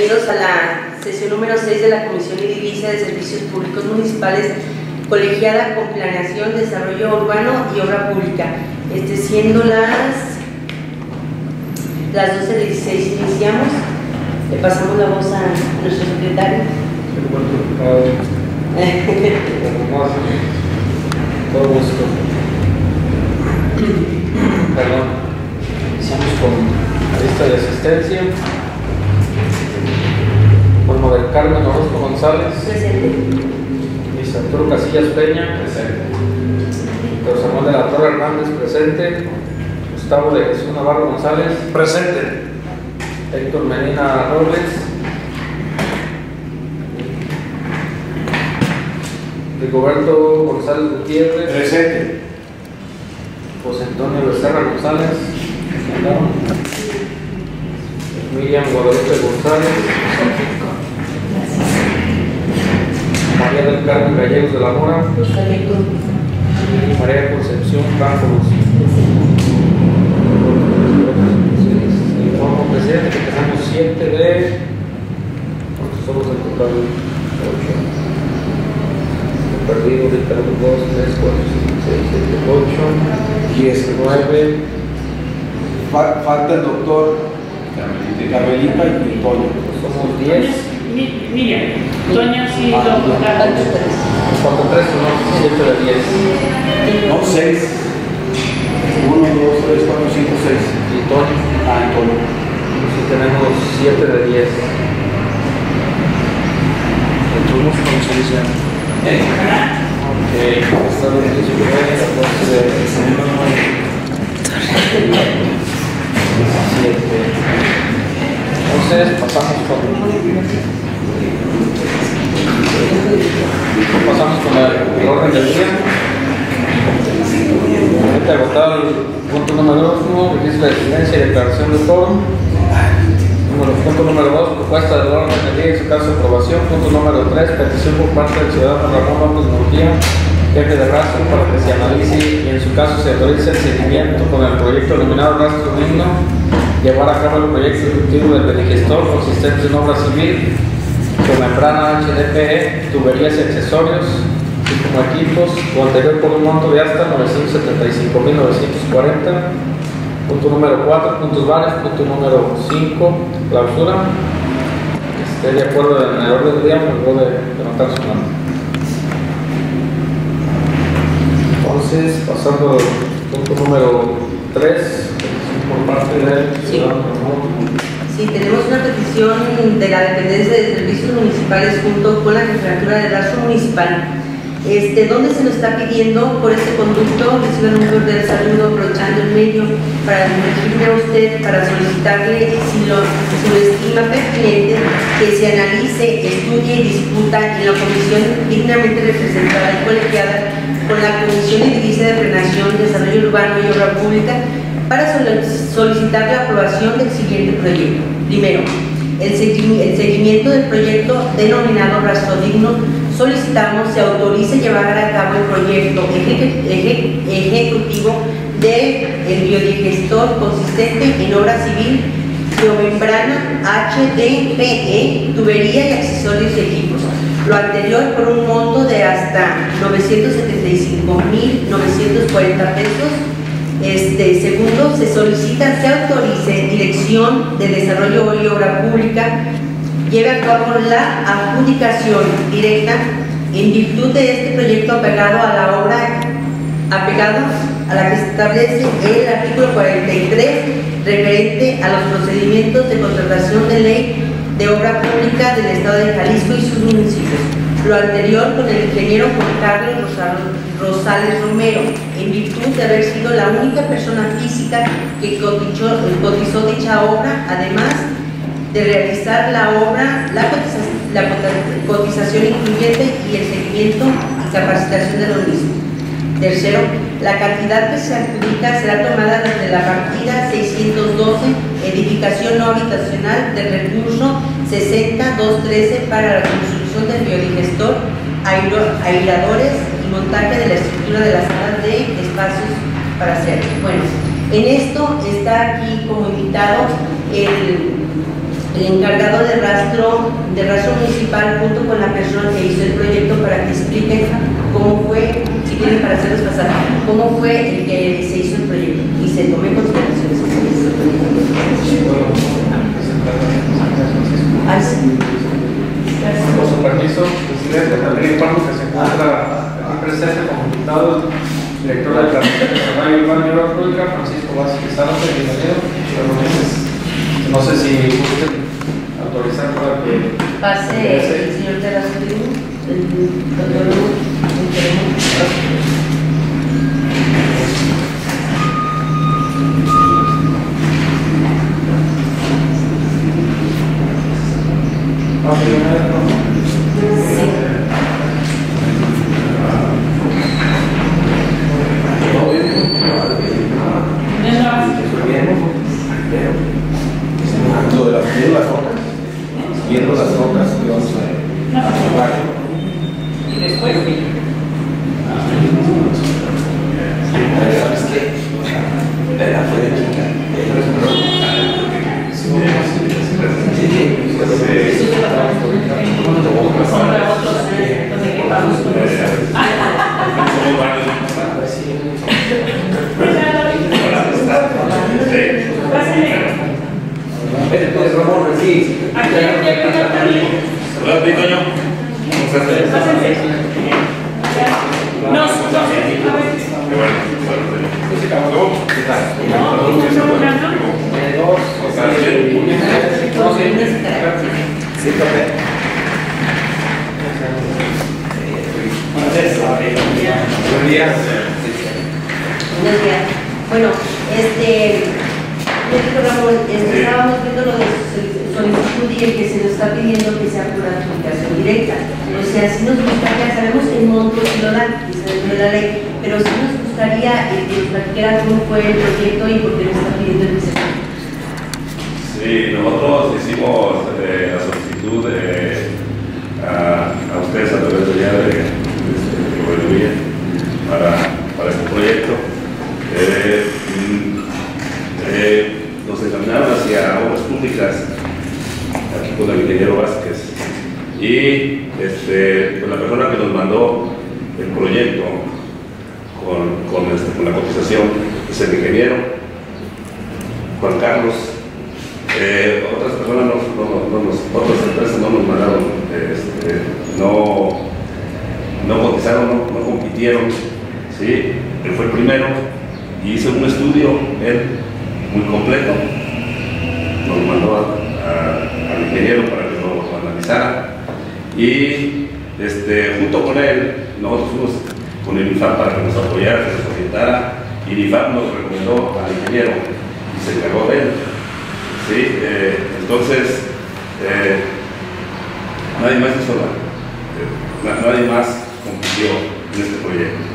bienvenidos a la sesión número 6 de la Comisión Edilicia de Servicios Públicos Municipales, colegiada con Planeación, Desarrollo Urbano y Obra Pública. Siendo las 12:16 iniciamos. Le pasamos la voz a nuestro secretario. Todo gusto. Perdón. Iniciamos con la lista de asistencia. Olmo del Carmen Orozco González. Presente. Luis Arturo Casillas Peña. Presente. Pedro Samuel de la Torre Hernández. Presente. Gustavo de Jesús Navarro González. Presente. Héctor Medina Robles. Rigoberto González Gutiérrez. Presente. José Antonio Becerra González. Miriam Guadalupe González. María del Carmen Gallegos de la Mora. María Concepción Franco Luz. Informo presidente que tenemos 7 de. ¿Cuántos somos en total? 8. Perdido ahorita 1, 2, 3, 4, 5, 6, 7, 8, 10, 9. Falta el doctor Carmelita y Toño. Somos 10. Miriam, Toño sí lo Faltan 3, no, 7 de 10. No, 6. 1, 2, 3, 4, 5, 6. Y Toño. Ah, Toño. Sí, tenemos 7 de 10. Entonces, ¿cómo se dice? Ok, está bien, 19, 17. Entonces pasamos con el orden del día. Ahorita agotar el punto número 1, registro de asistencia y declaración de foro. Punto número 2, propuesta del orden del día y su caso de aprobación. Punto número 3, petición por parte del ciudadano Ramón López Murguía, jefe de rastro, para que se analice y en su caso se autorice el seguimiento con el proyecto denominado Rastro Digno, llevar a cabo el proyecto ejecutivo del benigestor consistente en obra civil con membrana HDPE, tuberías y accesorios, así como equipos, lo anterior por un monto de hasta 975.940. Punto número 4, puntos varios. Punto número 5, clausura. Esté de acuerdo en el orden del día, me voy a levantar su mano. Entonces, pasando al punto número 3, por parte del ciudadano. Sí, tenemos una petición de la Dependencia de Servicios Municipales junto con la Jefatura de Rastro Municipal, donde se nos está pidiendo por este conducto, reciban un cordial saludo aprovechando el medio para dirigirme a usted para solicitarle, si lo estima pertinente, que se analice, estudie y discuta en la comisión dignamente representada y colegiada con la Comisión Edilicia de Planeación, Desarrollo Urbano y Obra Pública para solicitar la aprobación del siguiente proyecto. Primero, el seguimiento del proyecto denominado Rastro Digno. Solicitamos se autorice llevar a cabo el proyecto ejecutivo del biodigestor consistente en obra civil, biomembrana HDPE, tubería y accesorios y equipos. Lo anterior por un monto de hasta 975.940 pesos. Segundo, se solicita se autorice Dirección de Desarrollo y Obra Pública lleve a cabo la adjudicación directa en virtud de este proyecto apegado a la obra, apegado a la que establece el artículo 43 referente a los procedimientos de contratación de ley de obra pública del Estado de Jalisco y sus municipios. Lo anterior con el ingeniero Juan Carlos Rosales Romero, en virtud de haber sido la única persona física que cotizó dicha obra, además de realizar la obra, la cotización incluyente y el seguimiento y capacitación de los mismos. Tercero, la cantidad que se adjudica será tomada desde la partida 612, edificación no habitacional del recurso 60.213 para la construcción del biodigestor, airadores y montaje de la estructura de las salas de espacios para hacer. Bueno, en esto está aquí como invitado el el encargado de rastro municipal junto con la persona que hizo el proyecto para que expliquen cómo fue, si tienen para hacerles pasar, cómo fue el que se hizo el proyecto y se tome en consideración ese proyecto. Ay, sí. Con su permiso, presidente, también informo que se encuentra aquí presente como invitado el director de la Carretera Nacional y Urbana y Obra Pública, Francisco Vázquez Zárate, bienvenido. No sé si gusten autorizar para que pase el señor Terrazo, el doctor. Viendo las notas que vamos a Y después, ¿sabes qué? Era fue de chica. Ramón, sí. Hola, Toño. Buenos días. Buenos días. Bueno, Ramón, estábamos viendo lo de solicitud y el que se nos está pidiendo que sea por adjudicación directa. O sea, sí nos gustaría, sabemos el monto y lo dan, y sabemos de la ley, pero sí nos gustaría que nos platicara cómo fue el proyecto y por qué nos está pidiendo el vicepresidente. Sí, nosotros hicimos la solicitud a ustedes a través de Guadalupe para este proyecto. Nos encaminaron hacia obras públicas aquí con el ingeniero Vázquez y pues la persona que nos mandó el proyecto con la cotización es el ingeniero Juan Carlos. Otras personas otras empresas no nos mandaron, no cotizaron, no compitieron, ¿sí? Él fue el primero y hizo un estudio él muy completo, nos mandó al ingeniero para que lo analizara y junto con él nosotros fuimos con el INIFAP para que nos apoyara, que nos orientara, y el INIFAP nos recomendó al ingeniero y se encargó de él. ¿Sí? Entonces, nadie más hizo nadie más compitió en este proyecto.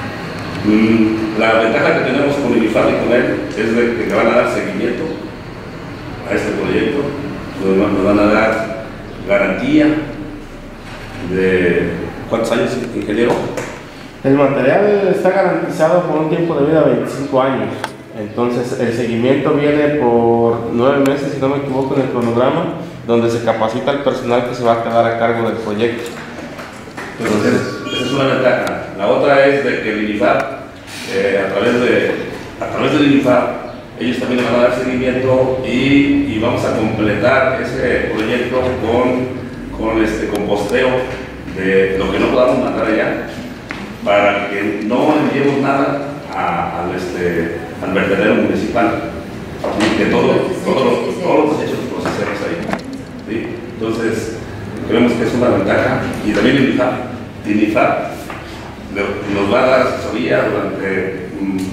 La ventaja que tenemos con el INIFAP y con él es de que van a dar seguimiento a este proyecto, nos van a dar garantía de ¿cuántos años, ingeniero? El material está garantizado por un tiempo de vida de 25 años. Entonces, el seguimiento viene por 9 meses, si no me equivoco, en el cronograma, donde se capacita al personal que se va a quedar a cargo del proyecto. Entonces, esa es una ventaja. La otra es de que el INIFAP, a través del INIFAP, ellos también van a dar seguimiento y vamos a completar ese proyecto con posteo de lo que no podamos mandar allá, para que no enviemos nada al vertedero municipal, y que todos los desechos los procesemos ahí. ¿Sí? Entonces, creemos que es una ventaja. Y también el INIFAP nos va a dar asesoría durante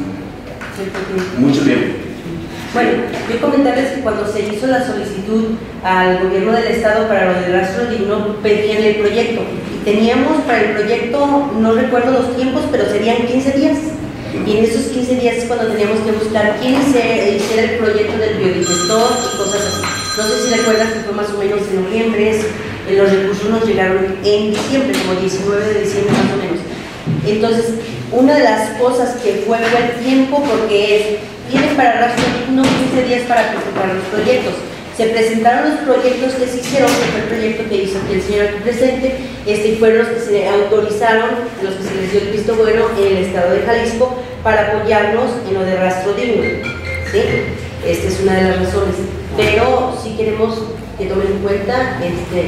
mucho tiempo. Bueno, yo comentarles que cuando se hizo la solicitud al gobierno del estado para lo del rastro digno, pedían el proyecto y teníamos para el proyecto, no recuerdo los tiempos, pero serían 15 días. Y en esos 15 días es cuando teníamos que buscar quién hiciera el proyecto del biodigestor y cosas así. No sé si recuerdas que fue más o menos en noviembre, los recursos nos llegaron en diciembre, como 19 de diciembre más o menos. Entonces, una de las cosas que fue el tiempo, porque tienen para rastro digno 15 días para presentar los proyectos. Se presentaron los proyectos que se hicieron, que fue el proyecto que hizo aquí el señor aquí presente, y fueron los que se autorizaron, los que se les dio el visto bueno en el estado de Jalisco para apoyarnos en lo de rastro digno. ¿Sí? Esta es una de las razones. Pero sí queremos que tomen en cuenta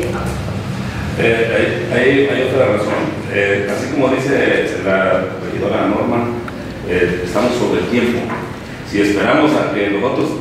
hay otra razón. Así como dice la regidora Norma, estamos sobre el tiempo. Si esperamos a que nosotros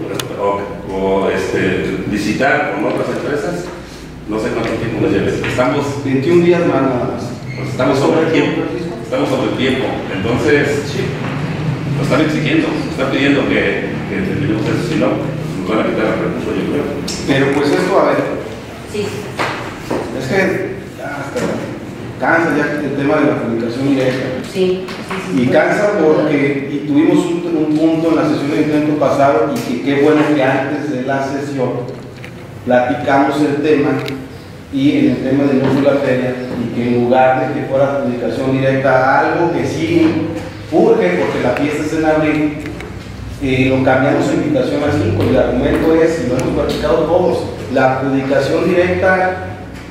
visitar con otras empresas, no sé cuánto tiempo nos lleve. Estamos 21 días más nada más. pues estamos sobre el tiempo. Estamos sobre el tiempo. Entonces, nos están exigiendo, nos están pidiendo que terminemos eso. Si no, nos van a quitar el recurso, yo creo. Pero pues esto, a ver, Sí. es que hasta cansa ya el tema de la comunicación directa. Sí. Y cansa porque y tuvimos un punto en la sesión de intento pasado y que qué bueno que antes de la sesión platicamos el tema y en el tema de no la feria y que en lugar de que fuera comunicación directa algo que sí urge porque la fiesta es en abril, lo cambiamos a invitación a 5 y el argumento es, y lo hemos platicado todos, la adjudicación directa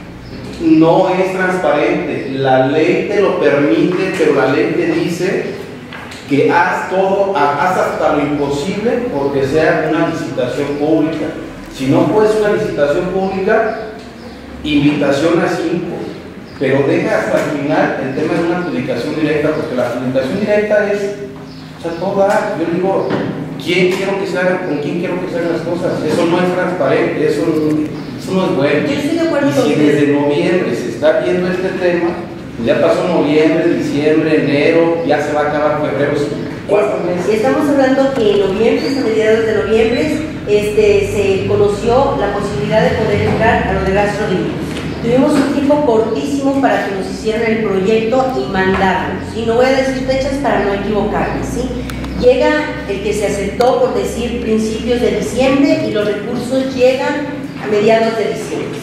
no es transparente, la ley te lo permite, pero la ley te dice que haz todo, haz hasta lo imposible porque sea una licitación pública. Si no puedes una licitación pública, invitación a 5, pero deja hasta el final el tema de una adjudicación directa, porque la adjudicación directa es, o sea, toda, yo digo, ¿quién quiero que se haga, con quién quiero que se hagan las cosas? Eso no es transparente, eso no es bueno. Yo estoy de acuerdo Y con si usted. desde noviembre se está viendo este tema, pues ya pasó noviembre, diciembre, enero, ya se va a acabar febrero, 4 meses. Estamos hablando que en noviembre, a mediados de noviembre, se conoció la posibilidad de poder entrar a lo de rastro digno. Tuvimos un tiempo cortísimo para que nos hicieran el proyecto y mandarlo. ¿Sí? No voy a decir fechas para no equivocarme. ¿Sí? Llega el que se aceptó, por decir, principios de diciembre y los recursos llegan a mediados de diciembre.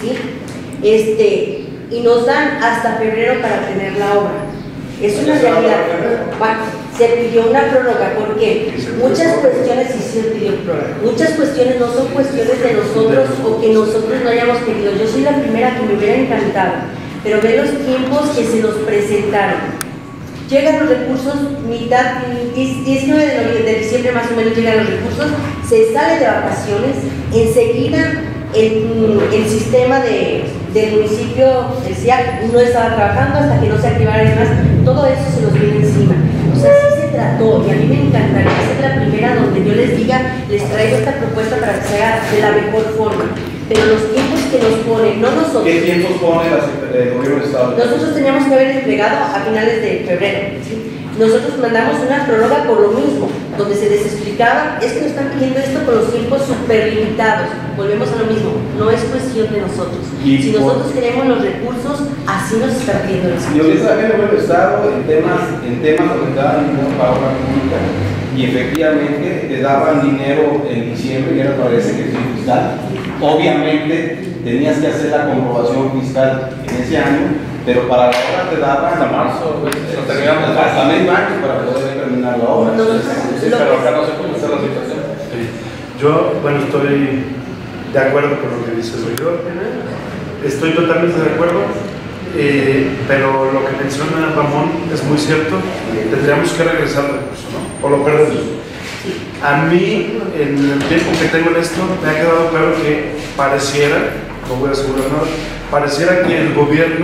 ¿Sí? Y nos dan hasta febrero para tener la obra. Es una realidad. Se pidió una prórroga porque muchas cuestiones sí se pidió prórroga. Muchas cuestiones no son cuestiones de nosotros o que nosotros no hayamos querido. Yo soy la primera que me hubiera encantado, pero ve los tiempos que se nos presentaron. Llegan los recursos, mitad, 19 de diciembre más o menos llegan los recursos, se sale de vacaciones, enseguida el sistema del municipio, el CIAC, no estaba trabajando hasta que no se activara y demás, todo eso se nos viene encima. O sea, sí se trató, y a mí me encantaría ser la primera donde yo les diga, les traigo esta propuesta para que se haga de la mejor forma. Pero los tiempos que nos ponen, no nosotros. ¿Qué tiempos pone el gobierno de Estado? Nosotros teníamos que haber entregado a finales de febrero. ¿Sí? Nosotros mandamos una prórroga por lo mismo, donde se les explicaba, es que nos están pidiendo esto con los tiempos súper limitados. Volvemos a lo mismo, no es cuestión de nosotros. Si nosotros queremos los recursos, así nos están pidiendo los recursos. Yo vi también el gobierno de Estado en temas donde daban dinero para obra pública y efectivamente te daban dinero en diciembre, que era para ese ejercicio fiscal. Obviamente tenías que hacer la comprobación fiscal en ese año, pero para la obra te daban Hasta marzo, terminamos hasta medio año para poder terminar la obra. Sí, pero acá no sé cómo está la situación. Yo, bueno, estoy de acuerdo con lo que dice el regidor. Estoy totalmente de acuerdo, pero lo que menciona Ramón es muy cierto. Tendríamos que regresar al recurso, ¿no? O lo perdemos. A mí, en el tiempo que tengo en esto, me ha quedado claro que pareciera, no voy a asegurar nada, pareciera que el gobierno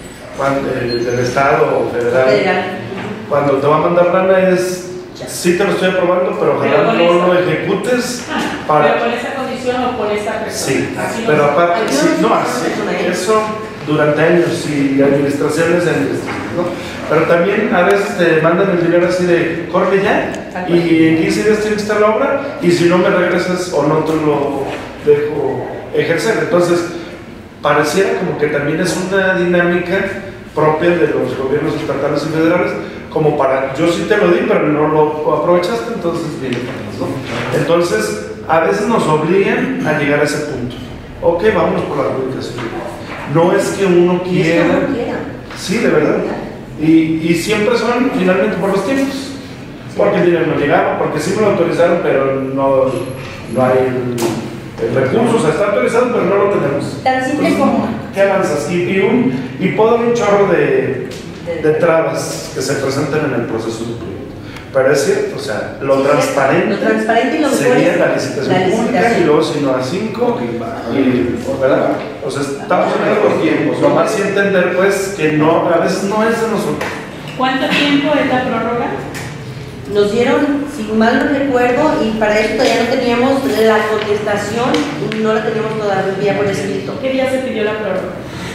del Estado o federal, cuando te va a mandar lana es, sí te lo estoy aprobando, pero ojalá no lo ejecutes para... ¿Pero con esa condición o con esa persona? Sí, Así pero no. aparte, sí, no, así, eso durante años y administraciones de administraciones, ¿no? Pero también a veces te mandan el dinero así de, corre ya, y en 15 días tienes que estar la obra, y si no me regresas o no te lo dejo ejercer. Entonces, pareciera como que también es una dinámica propia de los gobiernos estatales y federales, como para, yo sí te lo di, pero no lo aprovechaste, entonces viene para atrás, ¿no? Entonces, a veces nos obligan a llegar a ese punto. Ok, vámonos por la publicación. No es que uno quiera. Sí, de verdad. Y siempre son finalmente por los tiempos. Porque el dinero no llegaba, porque sí me lo autorizaron, pero no hay recursos, está actualizado, pero no lo tenemos. Tan simple Entonces, como... ¿qué avanzas? Y puedo dar un chorro de trabas que se presentan en el proceso de proyecto. Pero es cierto, o sea, lo transparente y lo mejor sería es la licitación pública y luego si no a 5, ¿verdad? O sea, estamos en los tiempos. Lo más sí entender, pues, que no, a veces no es de nosotros. ¿Cuánto tiempo es la prórroga? Nos dieron, si mal no recuerdo, y para eso todavía no teníamos la contestación, no la teníamos todavía por escrito. ¿Qué día se pidió la prórroga?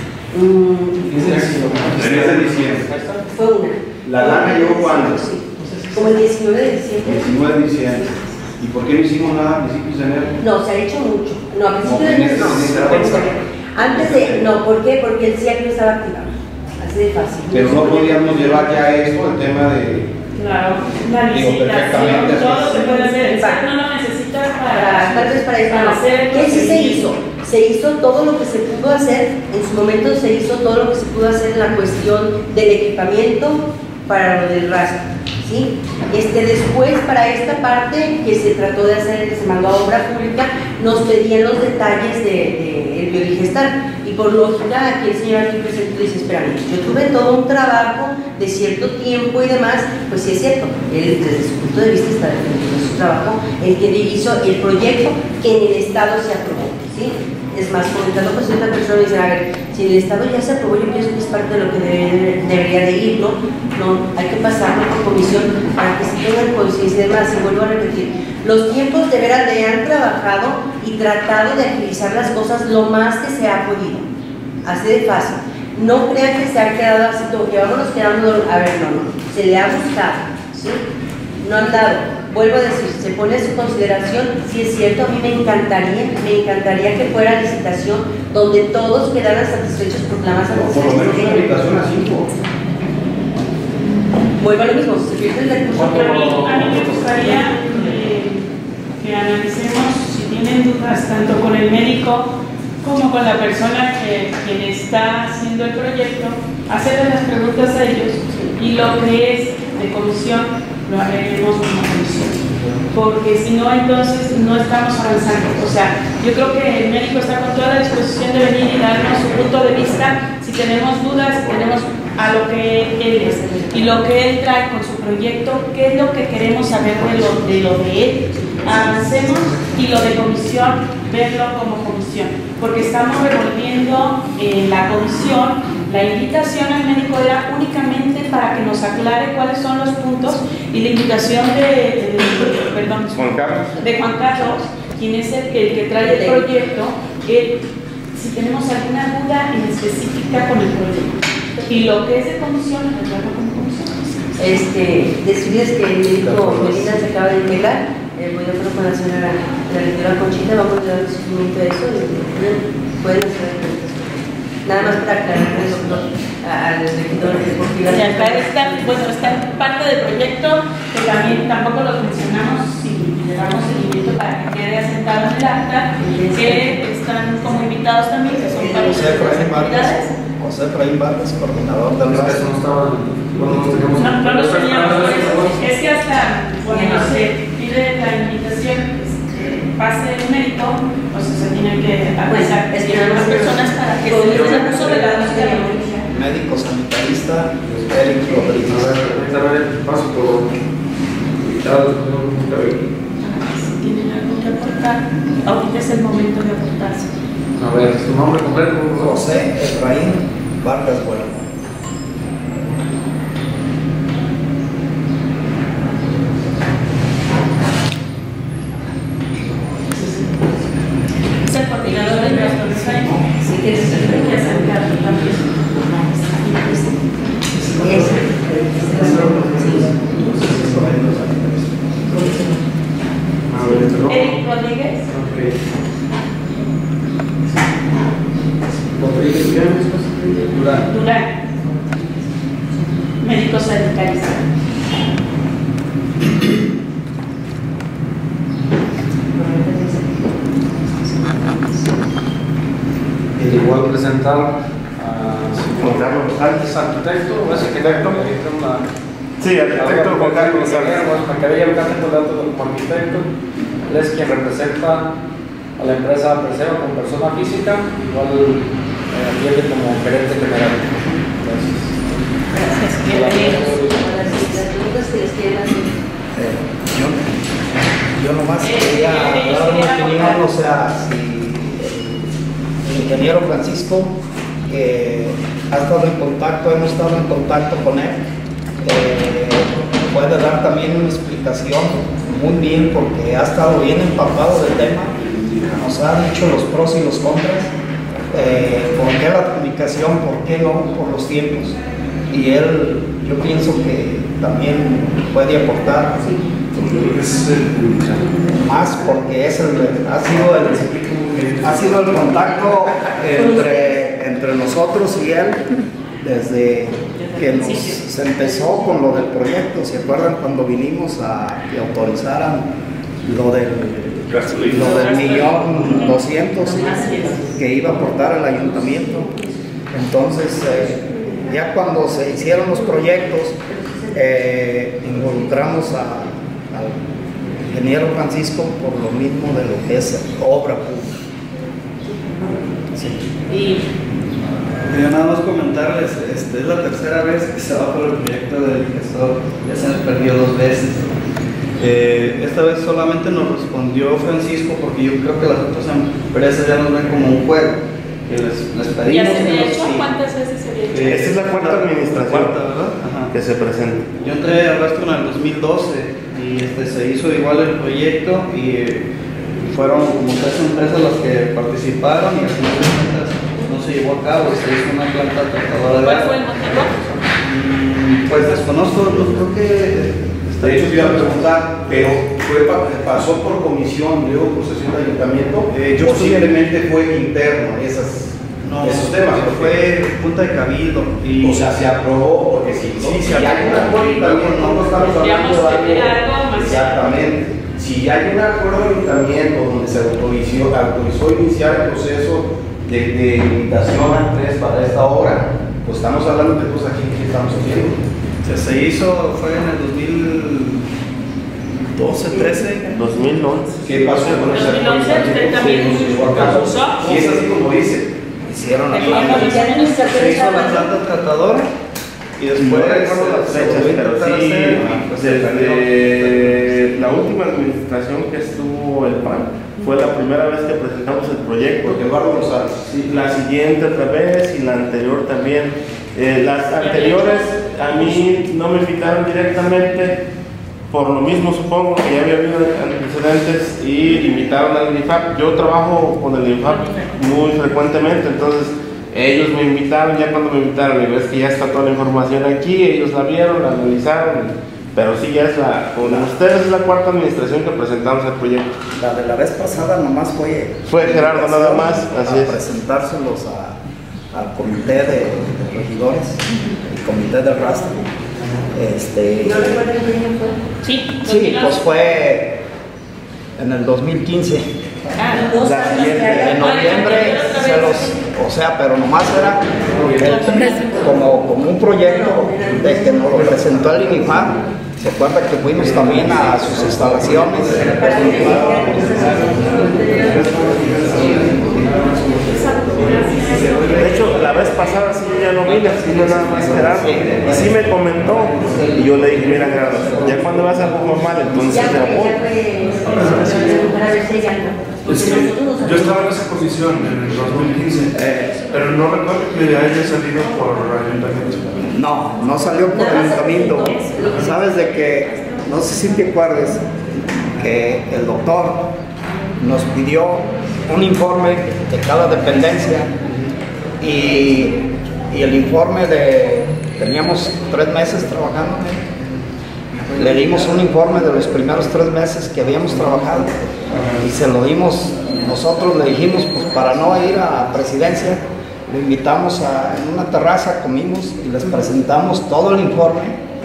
3 de diciembre. Fue una. ¿La lana llegó cuándo? Sí. Como el 19 de diciembre. 19 de diciembre. ¿Y por qué no hicimos nada a principios de enero? No, se ha hecho mucho. No, a principios de en enero no. Antes de, no, ¿por qué? Porque el CIAC no estaba activado. Así de fácil. Pero no podíamos llevar ya esto, el tema de... Claro, la Digo, licitación, perfectamente, todo lo sí. se puede hacer. El SAC no lo necesita Tal vez para eso para no. hacer el ¿Qué sí se procedimiento. hizo? Se hizo todo lo que se pudo hacer, en su momento se hizo todo lo que se pudo hacer en la cuestión del equipamiento para lo del rastro, ¿sí? Después, para esta parte que se trató de hacer, que se mandó a obra pública, nos pedían los detalles del biodigestal, y por lógica, aquí el señor aquí presente dice, espérame, yo tuve todo un trabajo de cierto tiempo y demás, pues sí es cierto, él desde su punto de vista está defendiendo su trabajo, el que hizo el proyecto que en el Estado se aprobó, ¿sí? Es más, comentando con cierta persona, dice, a ver, si el Estado ya se aprobó, yo pienso que es parte de lo que debería de ir, ¿no? No, hay que pasarlo por comisión para que se tengan conciencia. Además, y vuelvo a repetir, los tiempos de veras le han trabajado y tratado de agilizar las cosas lo más que se ha podido. Así de fácil. No crean que se ha quedado así, como que vámonos quedando, a ver, no, se le ha buscado, ¿sí? No han dado. Vuelvo a decir, se pone a su consideración, si es cierto, a mí me encantaría que fuera licitación donde todos quedaran satisfechos porque la más Por lo menos una habitación a 5. Vuelvo a lo mismo, si se pierde el recurso. A mí me gustaría que analicemos si tienen dudas tanto con el médico como con la persona quien está haciendo el proyecto, hacerle las preguntas a ellos y lo que es de comisión lo haremos como comisión, porque si no, entonces no estamos avanzando. O sea, yo creo que el médico está con toda la disposición de venir y darnos su punto de vista. Si tenemos dudas, tenemos a lo que él es y lo que él trae con su proyecto, qué es lo que queremos saber de lo de él. Avancemos y lo de comisión, verlo como comisión, porque estamos revolviendo en la comisión. La invitación al médico era únicamente para que nos aclare cuáles son los puntos y la invitación de Juan Carlos, quien es el que trae el proyecto, si tenemos alguna duda en específica con el proyecto. Y lo que es de comisión, lo traigo como comisión. Decirles que el médico Medina se acaba de integrar, voy de acuerdo con la señora la directora Conchita, vamos a dar seguimiento a eso y pueden hacer nada más para aclarar al doctor, al regidor deportivo. Y acá está en parte del proyecto que también tampoco lo mencionamos si le damos seguimiento para que quede asentado en el acta, que están como invitados también, que son para las actividades. José Efraín Vargas, coordinador del rastro. No los teníamos, es que hasta cuando se pide la invitación, pase el médico, pues se tiene que avisar a las personas para que se les dé uso de la música. Médico sanitarista, Eric Rodríguez. Paso por invitados. Si tienen algo que aportar, ahorita es el momento de aportarse. A ver, su nombre completo, por favor. José Efraín Vargas Bueno. Es el coordinador del gasto de Saimo. Sí, que es el que acercarlo también. Eric Rodríguez. Durán. Médico sanitarista. Igual presentar a Juan Carlos González. arquitecto, o es arquitecto, Sí, arquitecto Juan Carlos González. Me quedé ya un dato como arquitecto. Él es quien representa a la empresa Preseo como persona física, igual atiende como gerente general. Gracias. Las preguntas que les quieran hacer. Yo nomás quería dar una opinión, o sea, si el ingeniero Francisco, que ha estado en contacto, hemos estado en contacto con él, puede dar también una explicación muy bien, porque ha estado bien empapado del tema, nos ha dicho los pros y los contras, por qué la comunicación, por qué no, por los tiempos, y él, yo pienso que también puede aportar más, porque es ha sido el contacto entre nosotros y él desde que se empezó con lo del proyecto. ¿Se acuerdan cuando vinimos a que autorizaran lo del 1.200.000 que iba a aportar el ayuntamiento? Entonces, ya cuando se hicieron los proyectos, involucramos al ingeniero Francisco por lo mismo de lo que es obra pública. Sí. Yo nada más comentarles, es la tercera vez que se va por el proyecto del gestor, ya se nos perdió 2 veces. Esta vez solamente nos respondió Francisco, porque yo creo que las otras empresas ya nos ven como un juego, que les pedimos. ¿Ya se había hecho? ¿Cuántas veces se había hecho? Esta es la cuarta administración ¿verdad? Ajá. que se presenta. Yo entré al rastro en el 2012 y se hizo igual el proyecto y fueron como 3 empresas las que participaron y al final de cuentas no se llevó a cabo, se hizo una planta tratadora de ¿Cuál agua. fue el motivo? Pues desconozco, no creo que... De hecho, te iba a preguntar, pero pasó por comisión, luego por sesión de ayuntamiento, yo posiblemente fue interno esos temas. Fue junta de cabildo. Y, o sea, se aprobó, porque si se hay un acuerdo de ayuntamiento, no estamos hablando de algo. Exactamente. Si hay un acuerdo de ayuntamiento donde se autorizó iniciar el proceso de limitación a 3 para esta obra, pues estamos hablando de cosas que estamos haciendo. Se hizo, fue en el 2012, 13. 2011. ¿Qué pasó con ese acuerdo? 2011 usted también propuso. Si es así como dice. Hicieron la Ya planta. Se hizo la planta tratadora y después No recuerdo las fechas, pero sí, desde la última administración que estuvo el PAN, fue la primera vez que presentamos el proyecto. Porque Eduardo González. Sí, la siguiente otra vez y la anterior también. Las anteriores a mí no me invitaron directamente, por lo mismo supongo que ya había habido antecedentes y invitaron al INIFAP. Yo trabajo con el INIFAP muy frecuentemente, entonces ellos me invitaron. Ya cuando me invitaron, y ves que ya está toda la información aquí, ellos la vieron, la analizaron, pero sí, ya es con ustedes es la cuarta administración que presentamos el proyecto. La de la vez pasada nomás fue Gerardo nada más, así es. Presentárselos al comité de regidores, el comité de rastro. ¿No recuerdan qué año fue? Sí, pues fue en el 2015. La siguiente, En noviembre pero nomás era como un proyecto de que nos lo presentó el INIFAP. ¿Se acuerda que fuimos también a sus instalaciones? De hecho, la vez pasada sí yo ya no vine, sino nada más Gerardo. Y sí me comentó. Y yo le dije, mira Gerardo, ya cuando vas a algo normal, entonces ya voy. Es que yo estaba en esa posición en el 2015, pero no recuerdo que haya salido por ayuntamiento. No salió por ayuntamiento. Sabes de que, no sé si te acuerdas, que el doctor nos pidió un informe de cada dependencia y el informe teníamos 3 meses trabajando. Le dimos un informe de los primeros 3 meses que habíamos trabajado y se lo dimos. Nosotros le dijimos, pues para no ir a presidencia, lo invitamos en una terraza, comimos y les presentamos todo el informe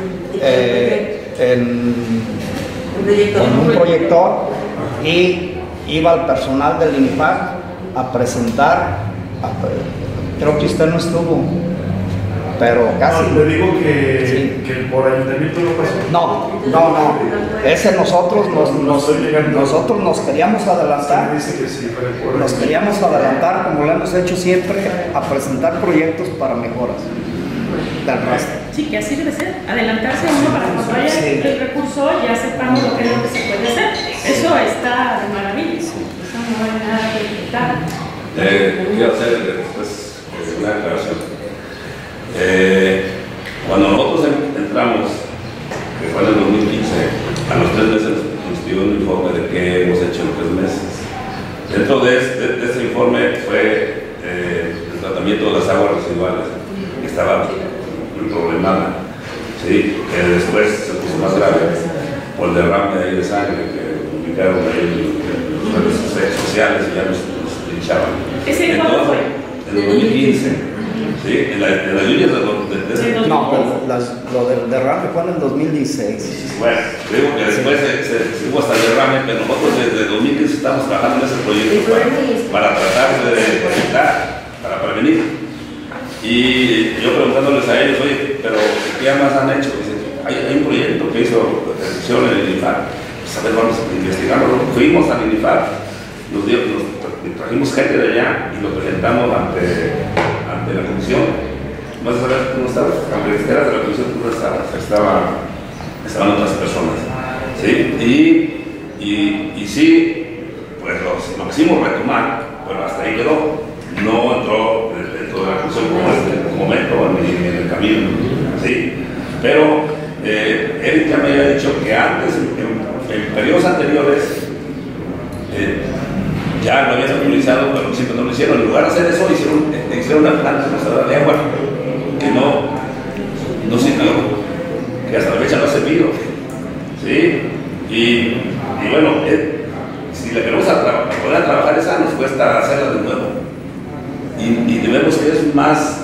con un proyector, y iba el personal del INIFAP a presentar. Creo que usted no estuvo. pero casi. No, le digo que, Sí. que por ayuntamiento no pasó. No. Ese nosotros nos queríamos adelantar. Dice que sí, fue por Nos queríamos adelantar, como lo hemos hecho siempre, a presentar proyectos para mejoras del rastro. Sí, que así debe ser. Adelantarse uno para cuando haya Sí. el recurso ya sepamos lo que es lo que se puede hacer. Eso está de maravilla. Eso no hay nada que quitar. Quiero hacer después una aclaración. Cuando nosotros entramos, que fue en el 2015, a los 3 meses nos dio un informe de qué hemos hecho en 3 meses. Dentro de ese informe fue el tratamiento de las aguas residuales, que estaba problemada, ¿sí? Que después se puso más grave por el derrame ahí de sangre que publicaron ahí en las redes sociales y ya nos linchaban. ¿Ese cuándo fue? En el 2015. Sí, en las lluvias de No, lo del derrame fue en el 2016. Bueno, digo que después se hubo hasta el derrame, pero nosotros desde 2015 estamos trabajando en ese proyecto para tratar de evitar, para prevenir. Y yo preguntándoles a ellos, oye, pero ¿qué más han hecho? Dicen, hay un proyecto que hizo detección en el INIFAR. Pues a ver, vamos a investigarlo. Fuimos al INIFAR, nos trajimos gente de allá y lo presentamos ante la comisión. Vas a saber cómo estaba, aunque eras de la comisión, tú no estabas, estaban otras personas, ¿sí? Y sí, pues lo quisimos retomar, pero hasta ahí quedó. No entró dentro de la comisión como este momento, ni en el camino, ¿sí? Pero Eric ya me había dicho que antes, en periodos anteriores, ya lo habían utilizado, pero siempre no lo hicieron. En lugar de hacer eso, hicieron una planta de agua que no sirvió, que hasta la fecha no ha servido, ¿sí? Y bueno, si le queremos poder trabajar esa, nos cuesta hacerla de nuevo. Y vemos que es más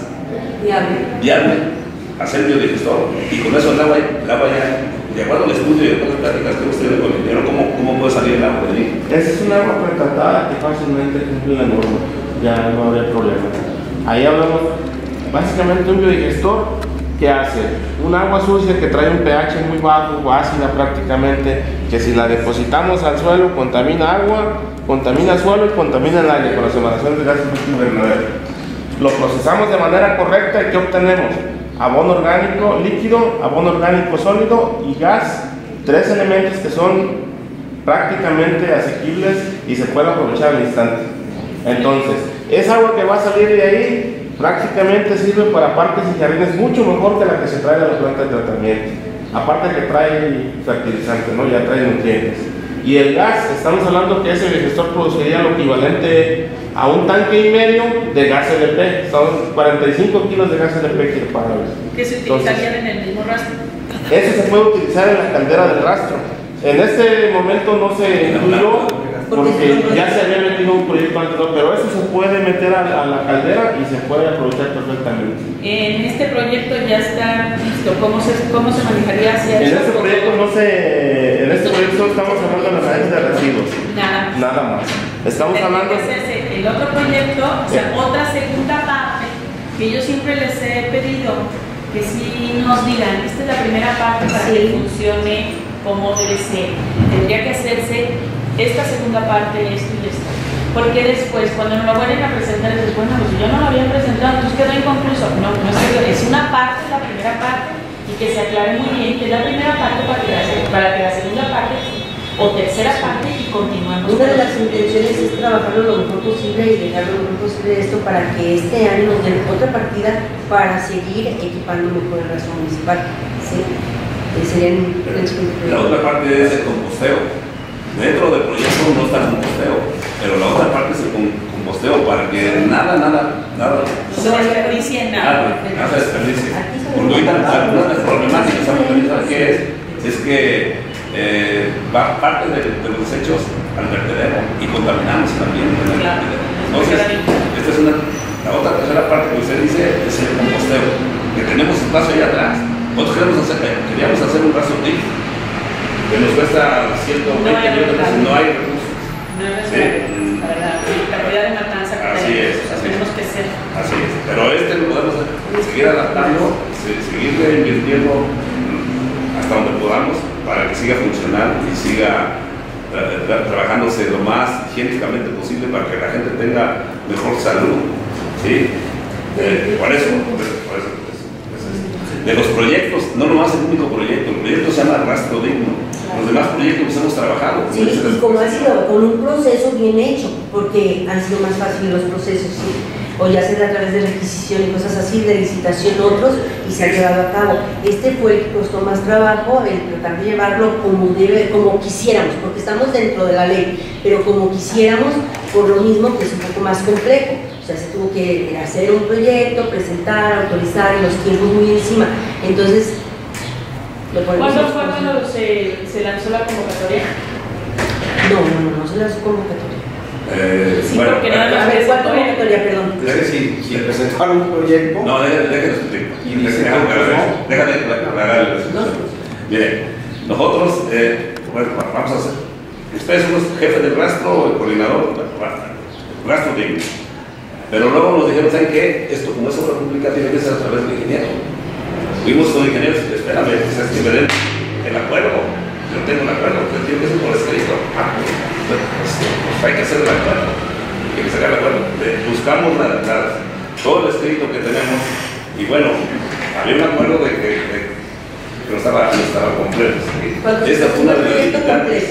viable hacer biodigestor. Y con eso el agua ya, de acuerdo al estudio y a las pláticas que usted con el ingeniero, ¿cómo puede salir el agua de ahí? Esa es un agua pretratada que fácilmente cumple la norma, ya no habría problema. Ahí hablamos básicamente de un biodigestor que hace un agua sucia que trae un pH muy bajo o ácida prácticamente, que si la depositamos al suelo contamina agua, contamina suelo y contamina el aire con las emanaciones de gases de efecto invernadero. Lo procesamos de manera correcta y ¿qué obtenemos? Abono orgánico líquido, abono orgánico sólido y gas, 3 elementos que son prácticamente asequibles y se pueden aprovechar al instante. Entonces, esa agua que va a salir de ahí prácticamente sirve para parques y jardines mucho mejor que la que se trae de la planta de tratamiento. Aparte que trae fertilizante, ¿no? Ya trae nutrientes. Y el gas, estamos hablando que ese biodigestor produciría lo equivalente a un tanque y medio de gas LP. Son 45 kilos de gas LP equiparables. ¿Que se utilizarían en el mismo rastro? Eso se puede utilizar en la caldera del rastro. En este momento no se incluyó porque ya se había metido un proyecto anterior, pero eso se puede meter a la caldera y se puede aprovechar perfectamente. En este proyecto ya está listo. ¿Cómo se manejaría hacia En este proyecto en este proyecto estamos hablando de las áreas de residuos. Nada más. Estamos hablando de el otro proyecto, o sea, otra segunda parte que yo siempre les he pedido que sí nos digan, esta es la primera parte para que funcione como debe ser. Tendría que hacerse esta segunda parte, esto y esto. Porque después, cuando nos lo vuelven a presentar, es bueno, pues yo no lo había presentado, entonces quedó inconcluso. No es una parte, la primera parte, y que se aclare muy bien que es la primera parte para que la segunda parte o tercera parte y continuemos. Una de las intenciones es trabajarlo lo mejor posible y dejarlo lo mejor posible esto para que este año nos den otra partida para seguir equipando mejor el rastro municipal. ¿Sí? La otra parte es el composteo. Dentro del proyecto no está el composteo, pero la otra parte es el composteo para que nada no se desperdicie nada. Nada se desperdicie. Porque ahorita algunas de las problemáticas que es que parte de los desechos al vertedero y contaminamos también. Entonces, esta es la otra tercera parte que usted dice es el composteo, que tenemos espacio allá atrás. Nosotros queríamos hacer un rastro TIC que nos cuesta 120 millones, no hay recursos. Para la cantidad de matanza que tenemos que hacer. Así es, pero lo podemos hacer. seguir adaptando, seguir invirtiendo hasta donde podamos para que siga funcionando y siga trabajándose lo más higiénicamente posible para que la gente tenga mejor salud. ¿Sí? Por eso. De los proyectos, no nomás el único proyecto, el proyecto se llama Rastro Digno. Los demás proyectos que hemos trabajado. Sí, y como ha sido con un proceso bien hecho, porque han sido más fáciles los procesos, ¿sí? O ya sea a través de requisición y cosas así, de licitación otros, y se ha llevado a cabo. Este fue el que costó más trabajo, el tratar de llevarlo como quisiéramos, porque estamos dentro de la ley, pero como quisiéramos, por lo mismo que es un poco más complejo. O sea, se tuvo que hacer un proyecto, presentar, autorizar, y los tiempos muy encima. Entonces, ¿cuándo fue cuando se lanzó la convocatoria? No se lanzó convocatoria. Sí, bueno, porque nada más. A ver, ¿cuál convocatoria, perdón? Es decir, si presentaron un proyecto. No, déjenme explicar. Déjame aclarar el asunto. Miren, nosotros, bueno, vamos a hacer. Ustedes son los jefes del rastro, el coordinador, rastro digno. Pero luego nos dijeron, ¿saben qué? Esto, como es obra pública, tiene que ser a través del ingeniero. Fuimos con ingenieros, espérame, es que me den el acuerdo. Yo tengo el acuerdo, pero tiene que ser por escrito. Pues hay que hacer el acuerdo. Hay que sacar el acuerdo. Buscamos todo el escrito que tenemos y bueno, había un acuerdo de que no estaba completo. Esta fue una de las limitantes.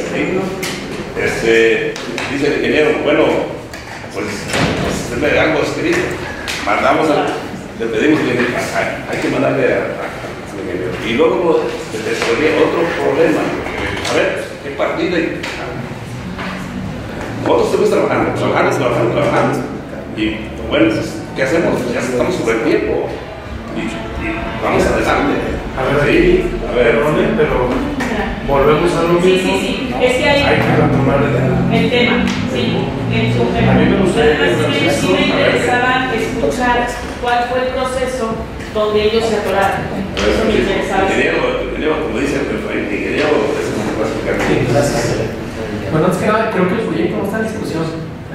Dice el ingeniero, bueno, pues algo escrito. Le pedimos que hay que mandarle al ingeniero. Y luego se resolvió otro problema. A ver, ¿qué partida? Nosotros estamos trabajando. Y bueno, ¿qué hacemos? Ya estamos sobre el tiempo. Y vamos adelante. A ver, pero volvemos a lo mismo. Sí. Es que hay que retomar el tema. Sí. A mí me gustaría sí me interesaba escuchar cuál fue el proceso donde ellos se atoraron. Eso me interesaba. Ingeniero, como dice el ingeniero, eso me va a explicar. Sí, gracias. Bueno, antes que nada, creo que el proyecto no está en discusión.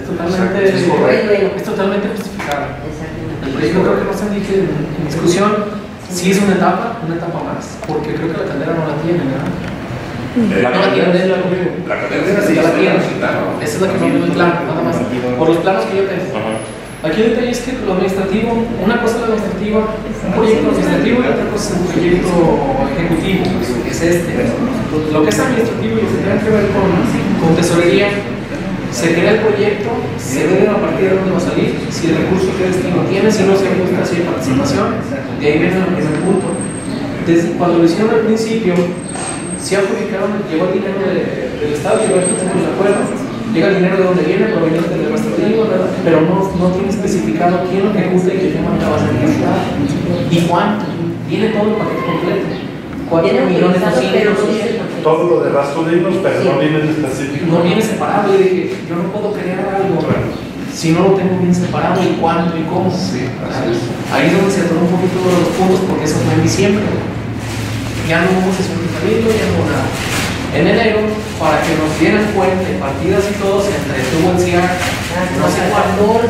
Es totalmente justificado. El proyecto creo que no está en discusión. Sí es una etapa más, porque creo que la caldera no la tiene, ¿verdad? No la tiene, la caldera sí ya la tiene. Esa es la que no veo claro, nada más. Por los planos que yo tengo. Aquí el detalle es que lo administrativo, una cosa es la administrativa, un proyecto administrativo y otra cosa es un proyecto ejecutivo, que es este. Lo que es administrativo y lo que tiene que ver con tesorería, se crea el proyecto, se ve a partir de dónde va a salir, si el recurso que destino tiene, si no se hay una de participación, de ahí viene el primer punto. Desde cuando lo hicieron al principio, se adjudicaron, llegó el dinero del Estado, llegó el acuerdo, llega el dinero de donde viene, proveniente del administrativo, pero no tiene especificado quién lo ejecuta y qué manera va a ser ejecutado. ¿Y cuánto? Viene todo el paquete completo. 4 millones de todo lo de rastro dignos, pero no viene en específico. No viene separado. Yo dije, yo no puedo crear algo si no lo tengo bien separado y cuánto y cómo. Ahí es donde se atoró un poquito los puntos, porque eso fue en diciembre. Ya no hubo sesión de cabildo, ya no hubo nada. En enero, para que nos dieran cuenta de partidas y todo, se entretuvo el CIAR, no sé cuándo,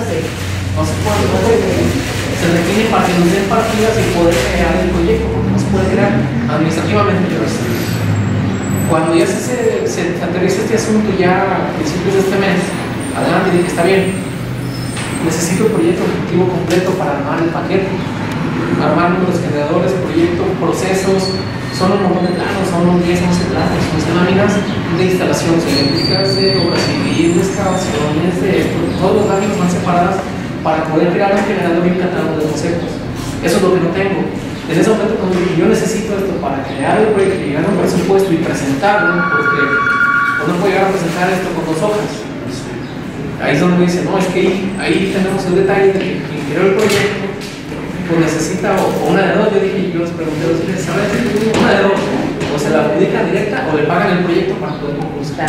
se requiere para que nos den partidas y poder crear el proyecto, porque no se puede crear administrativamente. Cuando ya se aterriza este asunto, ya a principios de este mes, adelante, dije, está bien, necesito el proyecto ejecutivo completo para armar el paquete, armar los generadores, proyecto, procesos, son un montón de planos, son unos 10, 11 planos, 11 láminas de instalaciones eléctricas, de obras civiles, de excavaciones, de esto, todas las láminas van separadas para poder crear un generador y un catálogo de conceptos. Eso es lo que no tengo. En ese momento, cuando yo necesito esto para crear el proyecto, llegar a un presupuesto y presentarlo, porque no puedo llegar a presentar esto con 2 hojas. Ahí es donde me dicen, no, es que ahí tenemos el detalle de que quien creó el proyecto pues necesita una de dos. Yo dije, yo les pregunté, ¿sabes? Una de dos, o se la adjudican directa o le pagan el proyecto para poder concursar.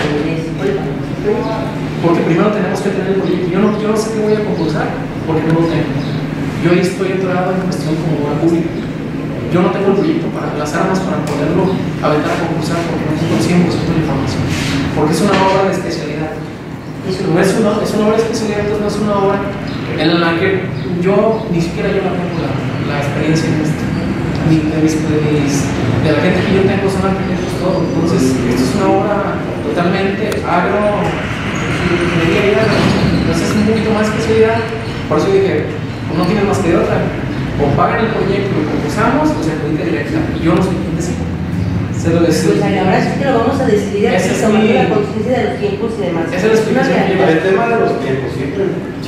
Porque primero tenemos que tener el proyecto. Yo no sé qué voy a concursar porque no lo tengo. Yo ahí estoy entrado en cuestión como obra pública. Yo no tengo el proyecto para las armas para poderlo aventar a concursar porque no tengo 100% de información. Porque es una obra de especialidad. No es una obra de especialidad, entonces no es una obra en la que yo ni siquiera yo la tengo la experiencia en esto. De la gente que yo tengo son arquitectos todo. Entonces, esto es una obra totalmente agro, ingeniería, entonces es un poquito más especialidad. Por eso dije, pues no tienes más que de otra. O pagan el proyecto y lo concursamos, o se adjudica directa. Y yo no soy quien decide. Pues ahora sí que lo vamos a decidir aquí, tomando la conciencia de los tiempos y demás. Esa es la explicación. El tema de los tiempos, siempre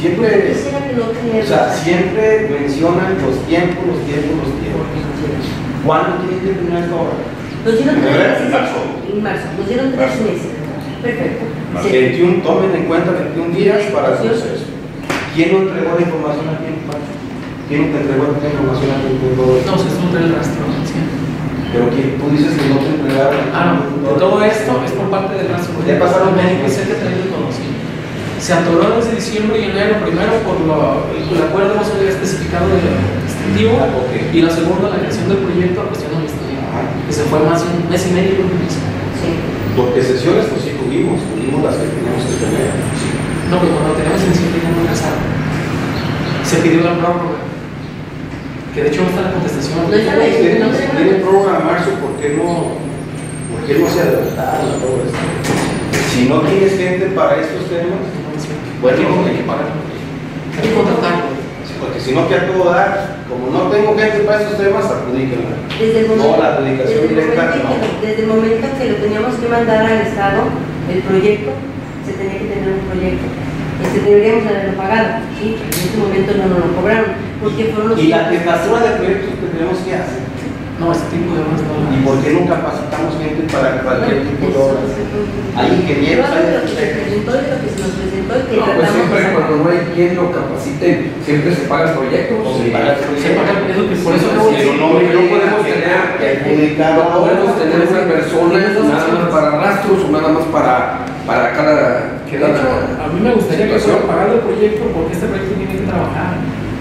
o sea, siempre mencionan los tiempos. ¿Cuándo tiene que terminar esta obra? Nos dieron 3 meses. En marzo. Nos dieron 3 meses. Perfecto. 21, tomen en cuenta 21 días para el proceso. ¿Quién no entregó la información a tiempo? ¿Quién no te entregó la información a tiempo? No, se estuvo el rastro. Sí. Pero tú dices que no te entregaron. No, todo esto es por parte del rastro. Ya pasaron meses. Es el que traído todo, sí. Se atoró desde diciembre y enero, primero por el acuerdo no se había especificado de distintivo, y la segunda, la creación del proyecto a cuestión administrativa, que se fue más de un mes y medio por un mes. Sí. Porque sesiones pues sí tuvimos las que teníamos que tener. Sí. No, pero cuando teníamos en diciembre ya no casaron. Se pidió la prórroga, que de hecho no está la contestación. Si tiene prórroga a marzo, ¿por qué no se adelantaron la prórroga? Si no tienes gente para estos temas, bueno, hay que pagar. Hay que contratarlo. Sí, porque si no, ¿qué a todo dar? Como no tengo gente para estos temas, adjudíquenla. No, la adjudicación directa no. Desde el momento que lo teníamos que mandar al Estado, el proyecto, se tenía que tener un proyecto. Deberíamos haberlo pagado, ¿sí? En este momento no nos lo cobraron. Porque fueron los ¿Y la jefatura de proyectos que tenemos que hacer? No, este tipo de obras no. ¿Y por qué no capacitamos gente para cualquier tipo de obras? Hay ingenieros, hay arquitectos. Pues siempre cuando no hay quien lo capacite, siempre se paga el proyecto. Se paga el proyecto. Por eso no podemos tener una persona nada más para rastros o nada más para cada. De hecho, a mí me gustaría que fuera pagado el proyecto, porque este proyecto tiene que trabajar.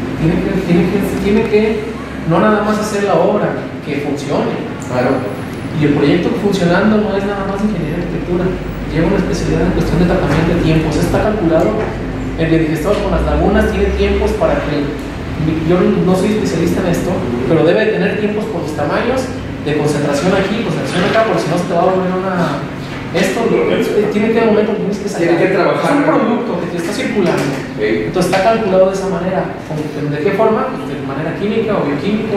Tiene que no nada más hacer la obra, que funcione. Claro. Y el proyecto funcionando no es nada más ingeniería de arquitectura, lleva una especialidad en cuestión de tratamiento de tiempos. Está calculado, el biodigestor con las lagunas tiene tiempos para que, yo no soy especialista en esto, pero debe de tener tiempos por los tamaños de concentración aquí, concentración acá, porque si no se te va a volver una... Esto tiene que haber un momento que tienes que sacar. Tiene que trabajar. Es un producto que te está circulando. Sí. Entonces está calculado de esa manera. ¿De qué forma? Pues de manera química o bioquímica.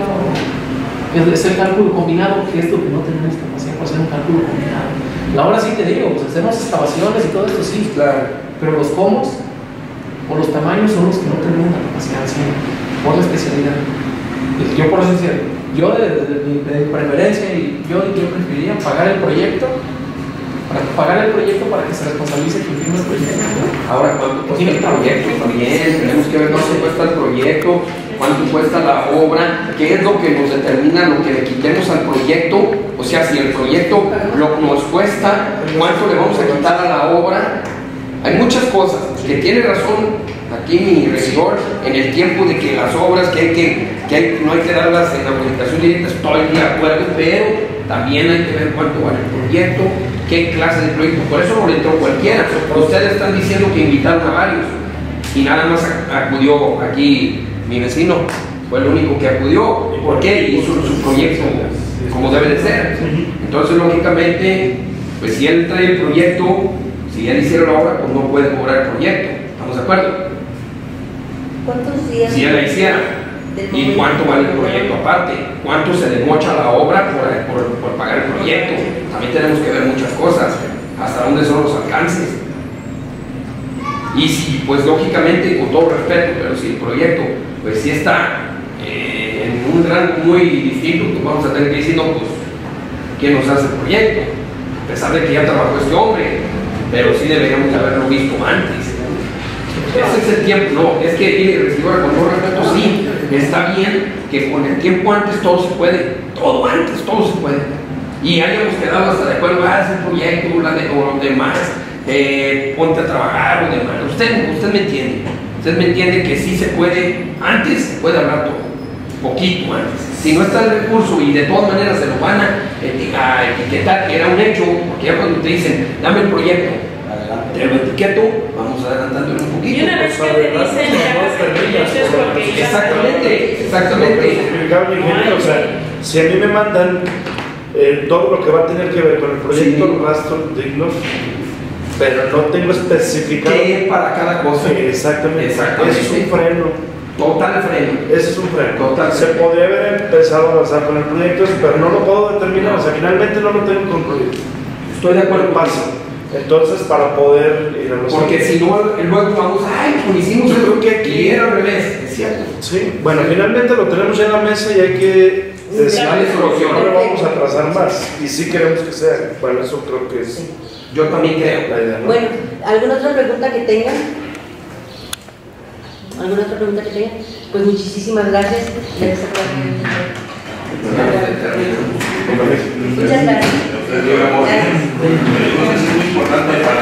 Es el cálculo combinado, que es lo que no tenemos capacidad para hacer un cálculo combinado. Ahora sí te digo, pues hacemos excavaciones y todo esto, sí, claro. Pero los comos o los tamaños son los que no tenemos la capacidad de hacer por la especialidad. Y yo por eso decía, yo de mi preferencia, y yo preferiría pagar el proyecto. Para que se responsabilice quien firme el proyecto. Ahora, ¿cuánto cuesta el proyecto? También tenemos que ver cuánto cuesta el proyecto, cuánto cuesta la obra, qué es lo que nos determina lo que le quitemos al proyecto. O sea, si el proyecto lo nos cuesta, cuánto le vamos a quitar a la obra. Hay muchas cosas que tiene razón aquí mi regidor en el tiempo de que las obras no hay que darlas en la comunicación directa, estoy de acuerdo, pero también hay que ver cuánto vale el proyecto, qué clase de proyecto. Por eso no le entró cualquiera. Ustedes están diciendo que invitaron a varios y nada más acudió aquí mi vecino, fue el único que acudió. ¿Por qué? Hizo su proyecto como debe de ser. Entonces, lógicamente, pues si él trae el proyecto, si él hiciera la obra, pues no puede cobrar el proyecto. ¿Estamos de acuerdo? ¿Cuántos días? Si él la hiciera. ¿Y cuánto vale el proyecto aparte? ¿Cuánto se le mocha la obra por pagar el proyecto? También tenemos que ver muchas cosas. ¿Hasta dónde son los alcances? Y si, pues lógicamente, con todo respeto, pero si el proyecto, pues sí está en un rango muy distinto, pues vamos a tener que decir, no, pues, ¿quién nos hace el proyecto? A pesar de que ya trabajó este hombre, pero sí deberíamos haberlo visto antes. Ese es el tiempo, no, es que mire, recibidora, con todo respeto, sí, está bien que con el tiempo antes todo se puede, todo antes, todo se puede. Y hayamos quedado hasta de acuerdo, ese proyecto, o los demás, ponte a trabajar o demás. Usted me entiende que sí se puede, antes se puede hablar todo, poquito antes. Si no está el recurso y de todas maneras se lo van a etiquetar que era un hecho, porque ya cuando te dicen, dame el proyecto, te lo etiqueto, vamos adelantando un poquito. Y una vez que te dicen que hagas el proyecto es Exactamente. O sea, si a mí me mandan todo lo que va a tener que ver con el proyecto Rastro Digno, pero no tengo especificado ¿qué para cada cosa? Exactamente. Eso es un freno. Total freno. Ese es un freno. Total. Se podría haber empezado a avanzar con el proyecto, pero no lo puedo determinar. O sea, finalmente no lo tengo concluido. Estoy de acuerdo. Paso. Entonces, para poder ir a los. Porque si no, luego vamos, ay, pues hicimos yo creo que aquí era al revés. Es cierto. Sí. Bueno, finalmente lo tenemos ya en la mesa y hay que darle solución. No lo vamos a atrasar más. Y sí queremos que sea. Bueno, eso creo que es. Yo también creo. La idea, ¿no? Bueno, ¿alguna otra pregunta que tengan? ¿Alguna otra pregunta que tengan? Pues muchísimas gracias. Muchas gracias. Es muy importante para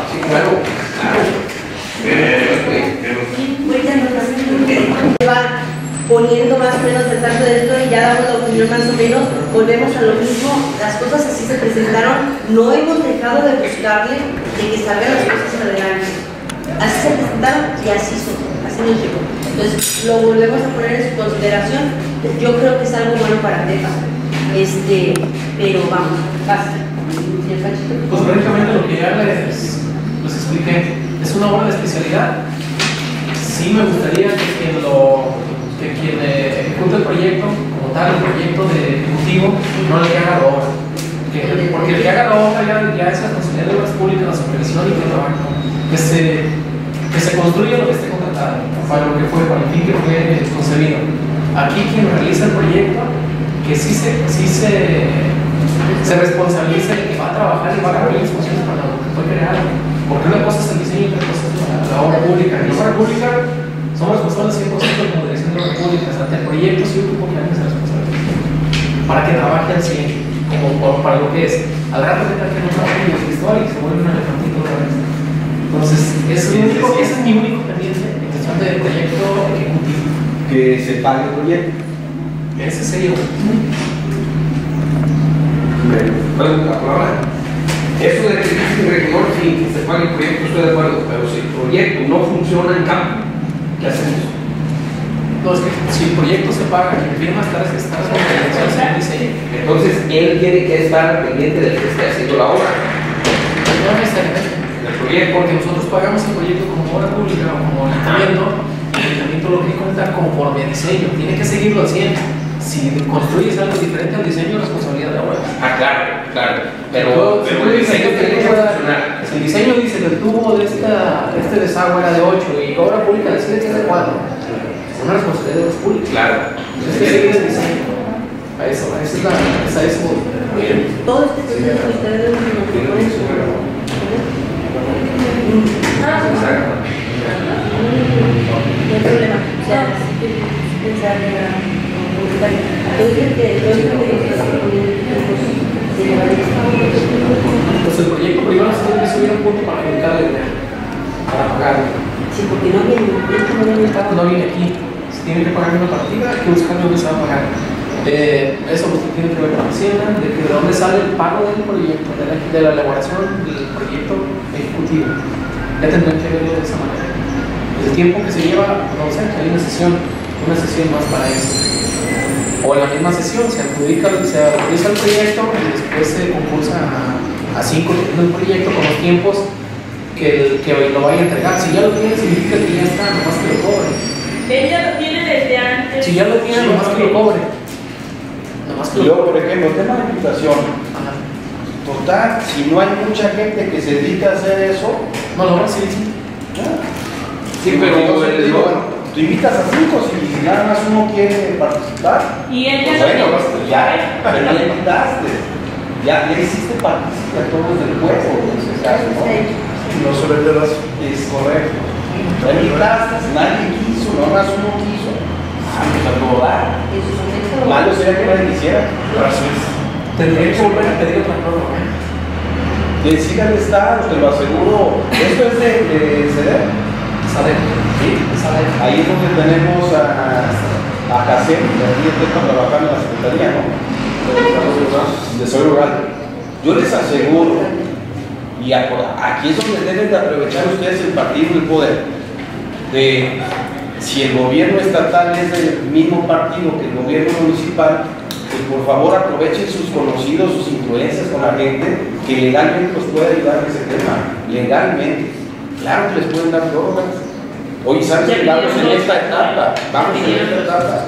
va poniendo más o menos el tanto de esto y ya damos la opinión más o menos, volvemos a lo mismo, las cosas así se presentaron, no hemos dejado de buscarle de que salgan las cosas adelante, así se presentaron y así son, así nos llegó. Entonces lo volvemos a poner en su consideración, yo creo que es algo bueno para Tepa, pero vamos, basta. Pues prácticamente lo que ya les expliqué, es una obra de especialidad. Sí me gustaría que quien ejecute el proyecto, como tal, el proyecto de ejecutivo, no le haga la obra. Porque el que haga la obra ya es la responsabilidad de obras públicas, la supervisión y el trabajo. Que se construya lo que esté contratado, para lo que fue, para el fin que fue concebido. Aquí quien realiza el proyecto, que sí se responsabiliza de que va a trabajar y va a cumplir las funciones para lo que fue creado. Porque una cosa es el diseño y otra cosa es la obra pública. En la obra pública somos responsables 100% como dirección de obra pública. Ante el proyecto sí ocupo que alguien se responsable. Para que trabaje al 100, como para lo que es. Al rato de que no trabaje en la historia y se vuelve un elefantito otra vez. Entonces, ese es mi único pendiente en cuestión del proyecto ejecutivo. Que se pague el proyecto. Ese sería Pregunta, por ahora. Eso de que dice el regidor, sí, que se pague el proyecto, estoy de acuerdo, pero si el proyecto no funciona en campo, ¿qué hacemos? No, es que si el proyecto se paga, quien firma está diseño. Entonces, él tiene que estar pendiente del que esté haciendo la obra. No necesariamente. El proyecto. Porque nosotros pagamos el proyecto como obra pública o como ayuntamiento, y el ayuntamiento lo que cuenta conforme a diseño, tiene que seguirlo al 100. Si construyes algo diferente al diseño, responsabilidad de obra. Claro. Pero el diseño tiene que funcionar. Si el diseño dice que el tubo de este desagüe era de 8 y obra pública decide que es de 4, es una responsabilidad de obras públicas. Claro. Entonces, que seguir el diseño. A eso Bien. Todo este proceso que ustedes nos proponen. Exacto. No hay problema. O sea, sí que pensar en pues el proyecto privado se tiene que subir un punto para adjudicar el dinero, para pagarlo. Sí, porque no viene aquí. Se tiene que pagar una partida, hay que buscar dónde se va a pagar. Eso pues, tiene que ver con la Hacienda, de dónde sale el pago del proyecto, de la elaboración del proyecto ejecutivo. Ya tendrán que verlo de esa manera. El tiempo que se lleva, no sé, hay una sesión más para eso. O en la misma sesión se autoriza el proyecto y después se concursa a 5 el proyecto con los tiempos que lo vaya a entregar. Si ya lo tiene, significa que ya está, nomás que lo cobre. Ella lo tiene desde antes. Si ya lo tiene, nomás que lo cobre. Yo, por ejemplo, el tema de invitación. Total, si no hay mucha gente que se dedica a hacer eso. No, lo va a hacer, sí. Sí, pero tú invitas a 5 si nada más uno quiere participar. Y ella pues ya invitaste. Ya hiciste participar todos del juego en ese caso, ¿no? No se vende las. Es correcto. Ya invitaste, nadie quiso, nada más uno quiso. Pues a todo dar. Malo sería que nadie quisiera. Tendría que volver a pedir otra prórroga. Decir al Estado, te lo aseguro. ¿Esto es de CEDER? Sí, ahí es donde tenemos a Casem, que aquí está trabajando en la Secretaría, ¿no? De Desarrollo Rural. Yo les aseguro, y aquí es donde deben de aprovechar ustedes el partido y el poder, de si el gobierno estatal es del mismo partido que el gobierno municipal, pues por favor aprovechen sus conocidos, sus influencias con la gente que legalmente los puede ayudar en ese tema, legalmente. Claro que les pueden dar prórrogas. Oye, ¿sabes que vamos en esta etapa? Vamos en esta etapa.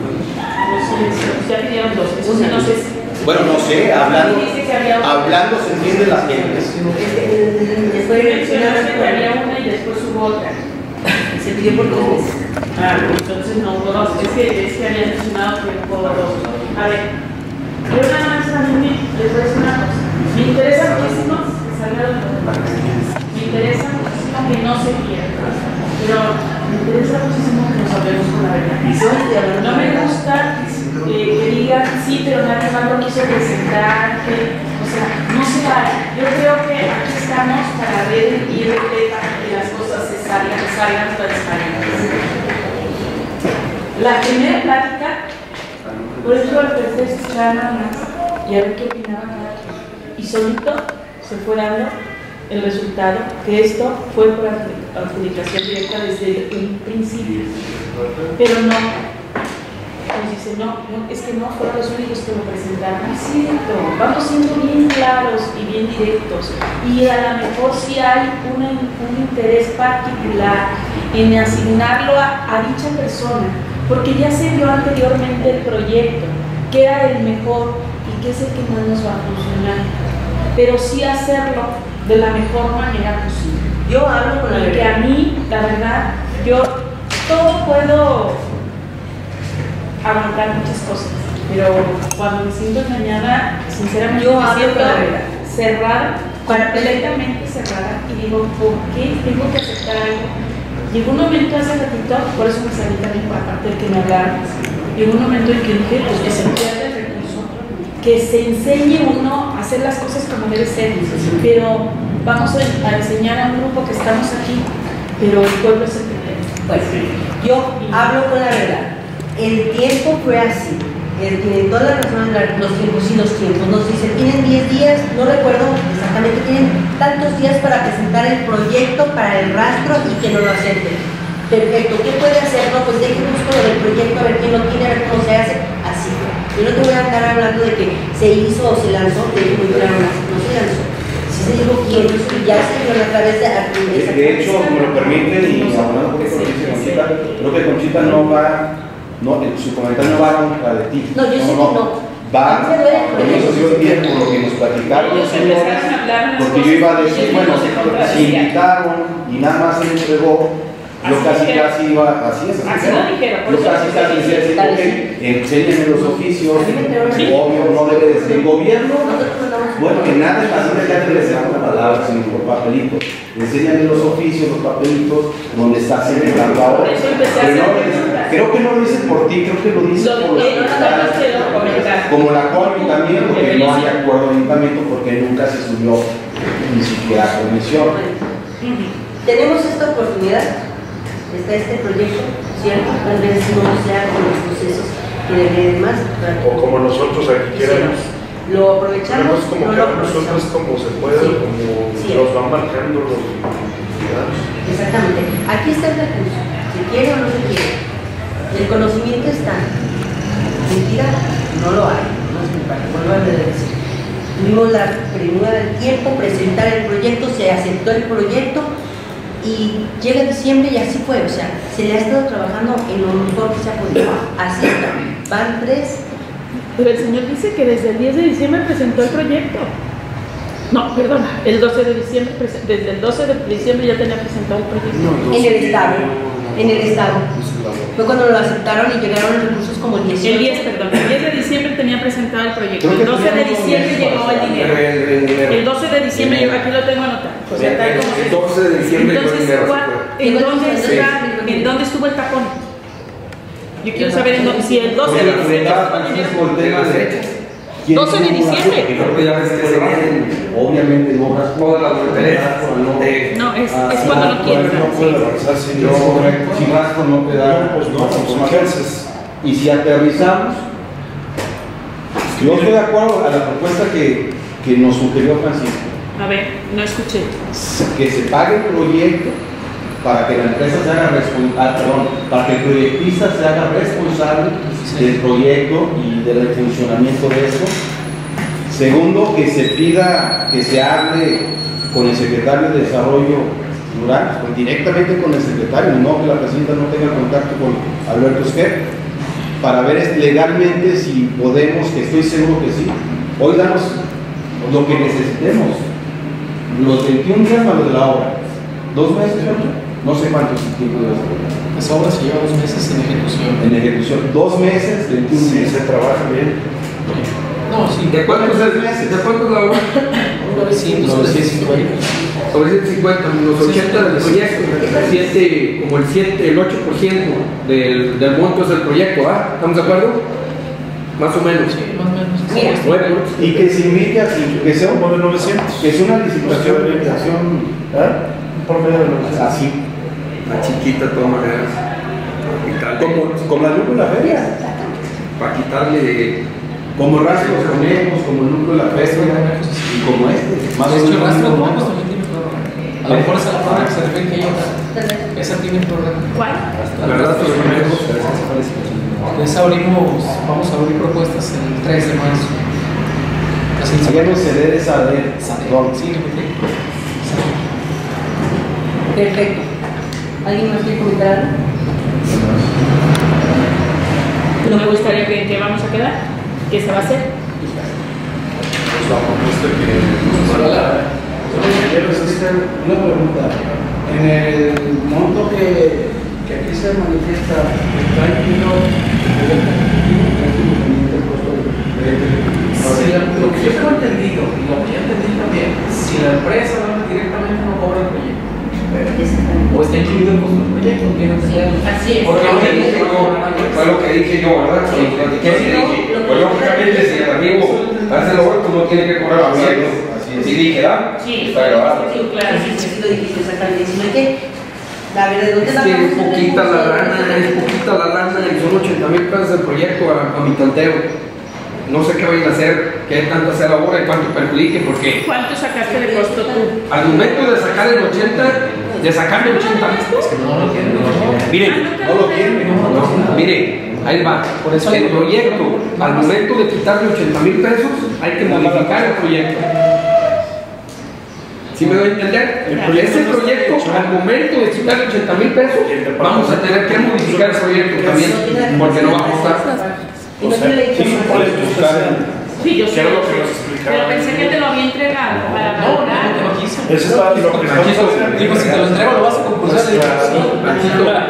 Ya pidieron dos, eso sí no sé. Bueno, no sé, hablando se entiende la gente. Después mencionaste que había una y después hubo otra. Se pidió por 2 veces. Ah, entonces no hubo dos. Es que había mencionado que hubo dos. A ver, yo nada más también les voy a decir una cosa. Me interesa muchísimo que salga el doctor. Me interesa muchísimo que no se pierda. Pero me interesa muchísimo que nos hablemos con la verdad. No me gusta que digan sí, pero nadie más lo quiso presentar. O sea, no se vale. Yo creo que aquí estamos para ver y para que las cosas salgan transparentes. La primera plática, por eso lo empecé a escuchar nada más y a ver qué opinaba cada quien. Y solito se fue dando el resultado, que esto fue por adjudicación directa desde el principio. Pero no, nos dice, no, es que no fueron los únicos que lo presentaron. Es cierto, vamos siendo bien claros y bien directos. Y a lo mejor sí hay un interés particular en asignarlo a dicha persona, porque ya se vio anteriormente el proyecto, que era el mejor y que es el que más nos va a funcionar. Pero sí hacerlo de la mejor manera posible. Yo hablo con la verdad. Que a mí, la verdad, yo todo puedo aguantar muchas cosas, pero cuando me siento engañada, sinceramente yo me hablo siento con la verdad. cerrada, completamente cerrada, y digo, ¿por qué tengo que aceptar algo? Llegó un momento hace ratito, por eso me salí también por parte del que me hablaron, llegó un momento en que dije, pues que se pierda el recurso, que se enseñe uno a hacer las cosas como debe ser, pero vamos a enseñar a un grupo que estamos aquí, pero el pueblo es el que tiene. Pues, yo hablo con la verdad. El tiempo fue así. Tienen todas las razones, los tiempos y los tiempos. Nos dicen, tienen 10 días, no recuerdo exactamente, tienen tantos días para presentar el proyecto para el rastro y que no lo acepten. Perfecto, ¿qué puede hacer? No, pues deje busco lo del proyecto, a ver quién lo tiene, a ver cómo se hace. Así fue. Yo no te voy a estar hablando de que se hizo o se lanzó, de que muy claro, no se lanzó. Si se dijo quién, ya se dio a través de de hecho, me lo permiten y hablando con Conchita, creo que Conchita no va. No, su comentario no va contra de ti. No, yo sé que no. Va, por eso yo bien, por lo que nos platicaron los señores, porque yo iba a decir, bueno, si invitaron y nada más se entregó, yo casi iba, así es, yo casi decía, ok, enséñenme los oficios, obvio, no debe de ser el gobierno, bueno, que nada es así de que antes le damos la palabra, sino por papelito, enséñenme los oficios, los papelitos, donde está celebrando ahora, creo que no lo dice por ti, creo que lo dice por los como la CORMI también, porque no hay acuerdo de ayuntamiento, porque nunca se subió ni siquiera a comisión. Tenemos esta oportunidad, está este proyecto, ¿cierto? Tal vez no sea con los procesos que deberían más. O como nosotros aquí queremos. Lo aprovechamos, como no lo aprovechamos. nosotros como se puede, Sí. como Sí. nos van marcando los ciudadanos. Exactamente. Aquí está el recurso. ¿Se quiere o no se quiere? El conocimiento está. Mentira, no lo hay. No es mi parte. Vuelvo a decir. Tuvimos la premura del tiempo, presentar el proyecto, se aceptó el proyecto y llega diciembre y así fue. O sea, se le ha estado trabajando en lo mejor que se ha podido. Así está. Van 3. Pero el señor dice que desde el 10 de diciembre presentó el proyecto. No, perdona, el 12 de diciembre, desde el 12 de diciembre ya tenía presentado el proyecto. En el Estado. En el Estado. Fue cuando lo aceptaron y llegaron los recursos como el 18. El 10, perdón, el 10 de diciembre tenía presentado el proyecto. El 12 de diciembre llegó el dinero. El 12 de diciembre llegó, aquí lo tengo anotado. O sea, tal como el 12 de diciembre llegó el dinero. ¿En dónde estuvo el tapón? Yo quiero saber si el 12 de diciembre estuvo el dinero. 12 de diciembre. Obviamente, obras todas las no, es cuando no quieren. No puede avanzar si no. Si rasco no queda, pues no, entonces. y si aterrizamos, yo estoy de acuerdo a la propuesta que nos sugirió Francisco. A ver, no escuché. Que se pague el proyecto para que la empresa se haga para que el proyectista se haga responsable del proyecto y del funcionamiento de eso. Segundo, que se pida que se hable con el secretario de Desarrollo Rural, directamente con el secretario, no que la presidenta no tenga contacto con Alberto Esquer, para ver legalmente si podemos, que estoy seguro que sí. Hoy damos lo que necesitemos, los 21 días para lo de la obra, 2 meses, no sé cuántos tiempo de la Esa obra se lleva 2 meses en ejecución. En ejecución, 2 meses, 21 días. Se trabaja bien. No, sí. ¿De cuántos meses? ¿De cuántos la obra? 950. 950, los 80 del proyecto, representa como el 8% del monto es el proyecto, ¿ah? ¿Estamos de acuerdo? Más o menos. Sí, más o menos. Mira. Bueno, Y que se invite a que sea Como de 900. que sea una licitación de Por medio de 900. así, la chiquita de todas maneras. como la luz de la feria, Para quitarle. como rastros conejos, como el núcleo de la feria y como más De o hecho, el menos rastro de mismo humanos monto. también tiene prórroga. A lo mejor esa es la prórroga que se refiere que esa tiene prórroga. ¿Cuál? El rastro de conejos. Vamos a abrir propuestas el 3 de marzo. Así Ya no ceder es saber. Sí, Perfecto. ¿Alguien más quiere comentar algo? ¿No me gustaría que vamos a quedar? ¿Qué se va a hacer? La propuesta quiero hacer una pregunta. En el monto que aquí se manifiesta, está incluido lo que yo tengo entendido, y lo que yo entendí también, si la empresa no directamente no cobra el proyecto, o está incluido el costo del proyecto, tiene que ser. Así es. Porque fue lo que dije yo, ¿verdad? Pues lógicamente si el amigo hace lo bueno, no tiene que cobrar el proyecto. Sí dije, ¿verdad? Sí, está grabado. sí, claro. Sí, lo dijiste exactamente. Si no hay que, la verdad, ¿dónde Es la que vamos es a poquita la hacer? lana, y son 80,000 pesos el proyecto a mi tanteo. No sé qué vayan a hacer, qué tanto sea la obra y cuánto perjudique, porque ¿Cuánto sacaste de costo tú? al momento de sacar el 80, de sacarle 80, No lo tiene. miren, No lo tiene. mire, ahí va. Por eso El proyecto, al momento de quitarle 80,000 pesos, hay que modificar el proyecto. ¿Sí me doy a entender? Ese proyecto, al momento de quitarle 80,000 pesos, vamos a tener que modificar el proyecto también, porque no va a costar. Y no tiene la información. Sí, yo sé. ¿Qué era lo que nos explicaba? Pero pensé que te lo había entregado para valorar. No quiso. Eso es lo que estamos haciendo. Digo, si te lo entrego, lo vas a concursar. Pues, claro.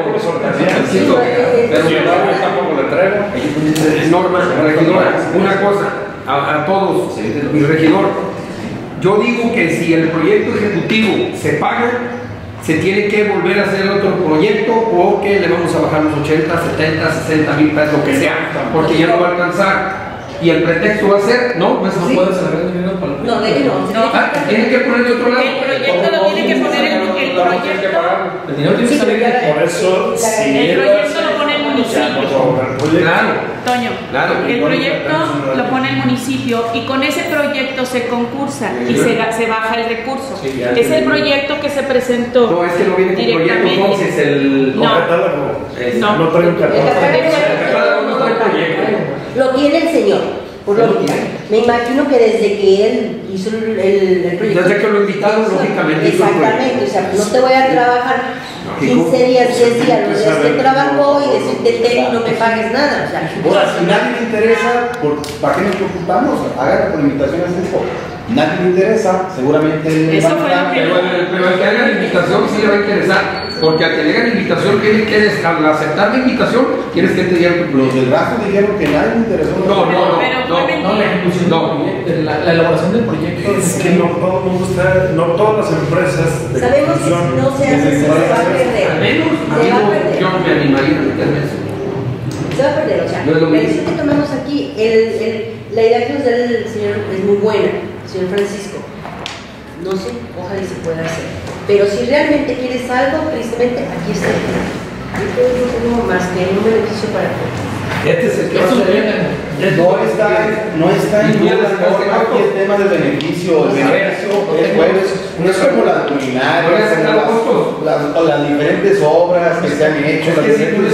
Pero yo tampoco lo entrego. Norma, regidora, una cosa, a todos, mi regidor, yo digo que si el proyecto ejecutivo se paga, se tiene que volver a hacer otro proyecto o que le vamos a bajar los 80, 70, 60,000 pesos, lo que sea, porque ya no va a alcanzar. Y el pretexto va a ser, no, pues No puedes agarrar dinero para el No, de que no. tiene que poner de otro lado. El proyecto lo tiene que poner el proyecto. El dinero tiene que salir de Por eso, si El proyecto lo pone el municipio. Claro, Toño, claro. el proyecto lo pone el municipio y con ese proyecto se concursa y se baja el recurso. Sí, ya Es el entendí. proyecto que se presentó. No, es que no viene con proyecto, entonces el No. catálogo No. no trae un catálogo. el catálogo no trae proyecto. Lo tiene el señor, por lógica. Me imagino que desde que él hizo el proyecto. Desde que lo invitaron, lógicamente, hizo el Exactamente, o sea, no te voy a trabajar 15 días, 10 días, los días que trabajó y decirte y no me pagues nada. O sea, Ahora, si nadie le interesa, ¿para qué nos preocupamos? Háganlo con invitación a tiempo. Nadie le interesa, seguramente él Eso va a fue estar. lo que- Pero al que haga la invitación sí le va a interesar, porque al que le haga la invitación, al aceptar la invitación, tienes que tener Los del rastro dijeron que nadie le interesó. No, no, Pero no, fue No, la ejecución del proyecto, la elaboración del proyecto. Es que no todo el mundo está, no todas las empresas de sabemos que si construcción no se hace, se va a perder. al menos Se va a amigo, perder. yo me animaría a meterme eso. Se va a perder, o sea, No es lo la mismo. decisión que tomamos aquí, la idea que nos da el señor es muy buena, el señor Francisco. No sé, ojalá y se pueda hacer. Pero si realmente quieres algo, tristemente, aquí está. Esto no tenemos más que un beneficio para todos. Este es el que va a ser. No está en duda aquí el tema del beneficio. El beneficio no es como las luminarias, las diferentes obras que se han hecho, no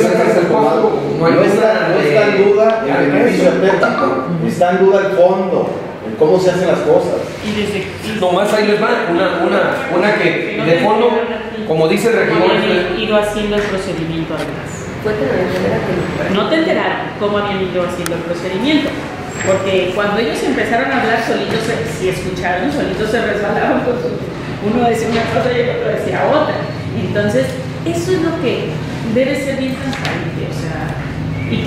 está en duda el beneficio estético, está en duda el fondo, en cómo se hacen las cosas. Nomás ahí les va una que de fondo, como dice el regidor, habían ido haciendo el procedimiento atrás. No te enteraron cómo habían ido haciendo el procedimiento, porque cuando ellos empezaron a hablar solitos, si escucharon, solitos se resbalaban, pues uno decía una cosa y el otro decía otra. Entonces, eso es lo que debe ser bien transparente, o sea, y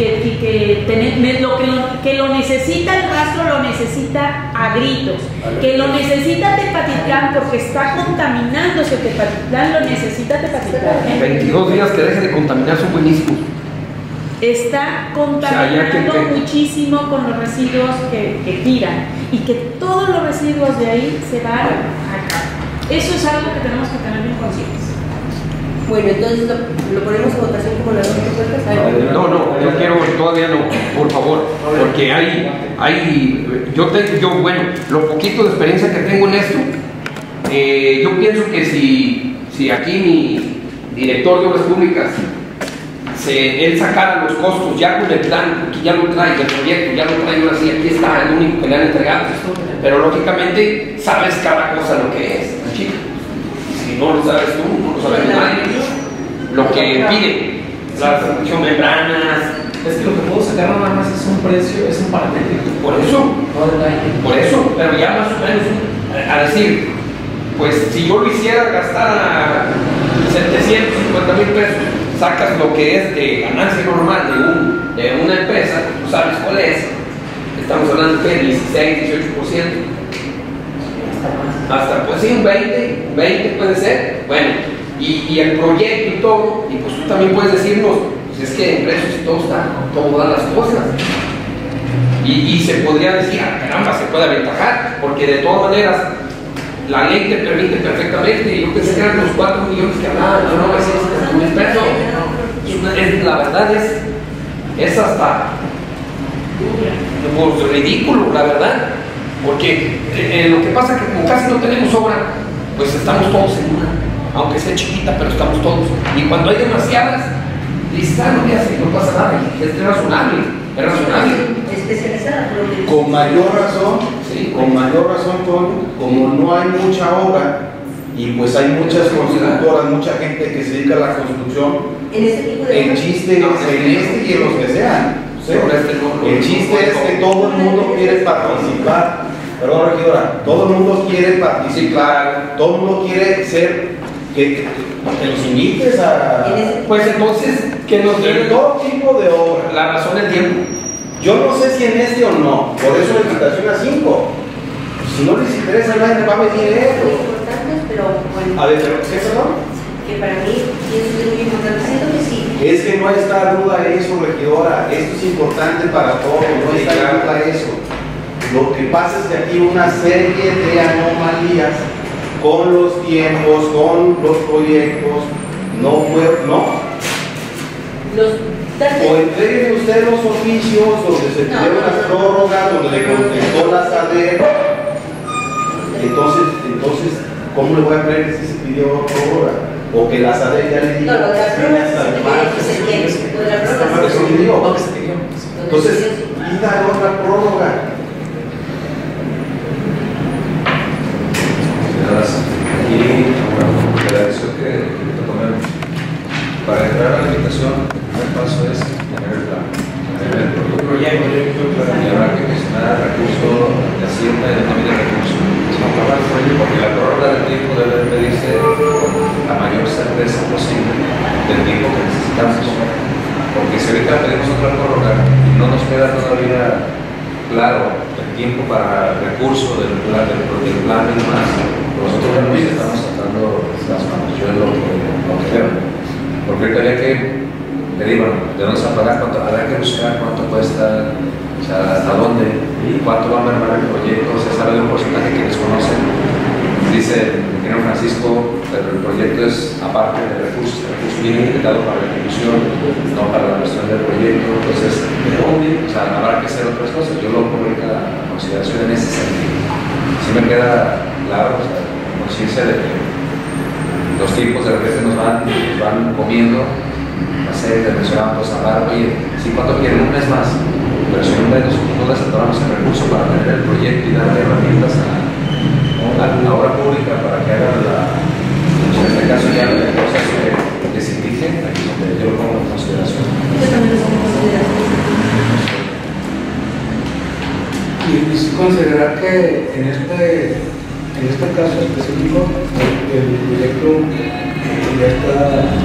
que lo necesita el rastro, lo necesita a gritos, que lo necesita Tepatitlán porque está contaminando-se Tepatitlán, lo necesita Tepatitlán. 22 días que deje de contaminar son buenísimos. Está contaminando muchísimo con los residuos que tiran y que todos los residuos de ahí se van acá. Eso es algo que tenemos que tener bien conscientes. Bueno, entonces lo ponemos a votación como las dos propuestas. No quiero, todavía no, por favor, porque bueno, lo poquito de experiencia que tengo en esto, yo pienso que si aquí mi director de obras públicas, él sacara los costos ya con el plan, porque ya lo trae, el proyecto, ya lo trae ahora sí, aquí está, el único que le han entregado, pero lógicamente sabes cada cosa lo que es, chico. Si no lo sabes tú, no lo sabe nadie. Lo que pide, la protección membranas. Es que lo que puedo sacar nada más es un precio, es un paramétrico. Por eso, pero ya más o menos a decir, pues si yo lo hiciera gastar 750,000 pesos, sacas lo que es de ganancia normal de una empresa, tú sabes cuál es. Estamos hablando de 16, 18%. Hasta pues sí, un 20 puede ser. Bueno, y el proyecto y todo, y pues tú también puedes decirnos, pues es que en precios y todo está, todo dan las cosas. Y se podría decir, caramba, se puede aventajar, porque de todas maneras la ley te permite perfectamente. Yo pensé que eran los 4 millones que hablaban, no, es pesos. La verdad es hasta pues, ridículo, la verdad. Porque lo que pasa es que como casi no tenemos obra, pues estamos todos en una, aunque sea chiquita, pero estamos todos. Y cuando hay demasiadas, dices, no pasa nada, es razonable, es razonable. Especializada, con mayor razón, Toño, como no hay mucha obra y pues hay muchas constructoras, mucha gente que se dedica a la construcción, el chiste y en los que sean. El chiste es que todo el mundo quiere participar. Perdón, regidora, todo el mundo quiere participar, todo el mundo quiere ser, que los invites a... Pues entonces, que nos den todo tipo de obra. La razón del tiempo. Yo no sé si en este o no, por eso la licitación a 5. Si no les interesa, nadie va a venir esto. A ver, ¿qué perdón? Que para mí es muy importante, siento que sí. Es que no está duda eso, regidora, esto es importante para todos, no está duda eso. Lo que pasa es que aquí hay una serie de anomalías con los tiempos, con los proyectos, no. O entreguen ustedes los oficios donde se pidieron las prórrogas, donde le contestó la SADER. Entonces, ¿cómo le voy a creer que se pidió prórroga? O que la SADER ya le dijo. No, la prórroga se pidió. Entonces, pida otra prórroga. Y la decisión que tomemos para entrar a la limitación, el primer paso es tener el plan, tener el proyecto, y habrá que gestionar recursos de Hacienda y de nómina de recursos. Porque la prórroga del tiempo debe pedirse con la mayor certeza posible del tiempo que necesitamos. Porque si ahorita pedimos otra prórroga y no nos queda todavía claro el tiempo para el recurso del plan y demás, nosotros nos estamos sacando las manos. Yo es lo que creo. Porque ahorita había que pedir, bueno, de dónde se va a pagar, habrá que buscar cuánto cuesta, o sea, hasta dónde, y cuánto va a mermar el proyecto, se sabe de un porcentaje que desconocen. Y dice el ingeniero Francisco, pero el proyecto es aparte de recursos, el recurso viene indicado para la ejecución, no para la versión del proyecto, entonces, o sea, habrá que hacer otras cosas. Yo lo pongo a consideración en ese sentido. Sí me queda claro, o sea, conciencia de que los tiempos de repente nos van comiendo. Hacer de mencionar, pues hablar, oye, si cuánto quieren, un mes más, pero si en un mes no les atoramos el recurso para tener el proyecto y darle herramientas a la obra pública para que hagan en este caso ya el proceso que se dirige, aquí es donde yo lo pongo en consideración. Yo también lo pongo en consideración. Y sí considerar que en este caso específico el proyecto ya está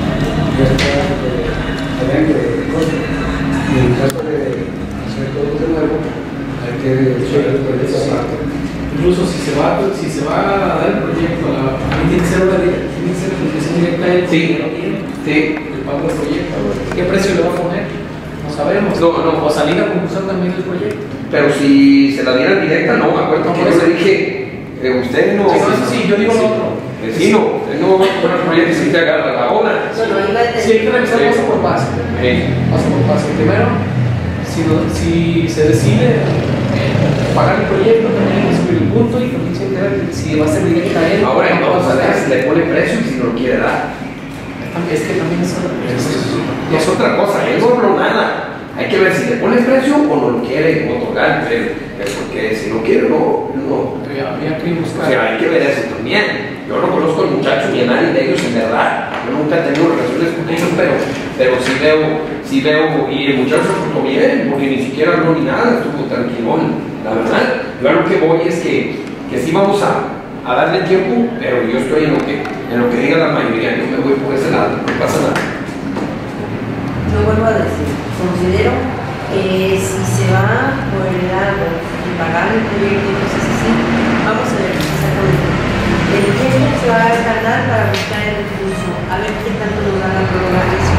dentro del costo, y en caso de hacer todo de nuevo hay que hacer el proyecto aparte. Incluso si se va a dar el proyecto, a mí tiene que ser concesión directa del el pago del proyecto. ¿Qué precio le va a poner? No sabemos. O salir a concursar también el proyecto. Pero si se la dieran directa, no, me acuerdo que yo le dije, usted no. Sí, yo digo lo otro. Vecino, usted no va a poner el proyecto y se te agarra la obra. Sí, hay que revisar paso por paso. Paso por paso. Primero, si se decide pagar el proyecto, también hay que subir el punto y también se entera si va a ser directa a él. Ahora entonces le pone precio y si no lo quiere dar. Es que también es otra cosa, él no habló nada. Hay que ver si le pone precio o no lo quiere otorgar, porque si no quiere, no. Habría que buscar. O sea, hay que ver eso también. Yo no conozco al muchacho ni a nadie de ellos en verdad. Yo nunca he tenido relaciones con ellos, pero sí veo, y el muchacho se portó bien, porque ni siquiera habló ni nada, estuvo tranquilón. La verdad, yo a lo que voy es que sí vamos a darle tiempo, pero yo estoy en lo que diga la mayoría, yo me voy por ese lado, no pasa nada. Yo vuelvo a decir, considero que si se va por el lado de pagar el proyecto y cosas así, vamos a ver exactamente el tiempo se va a tardar para buscar el recurso, a ver qué tanto nos van a prorrogar, si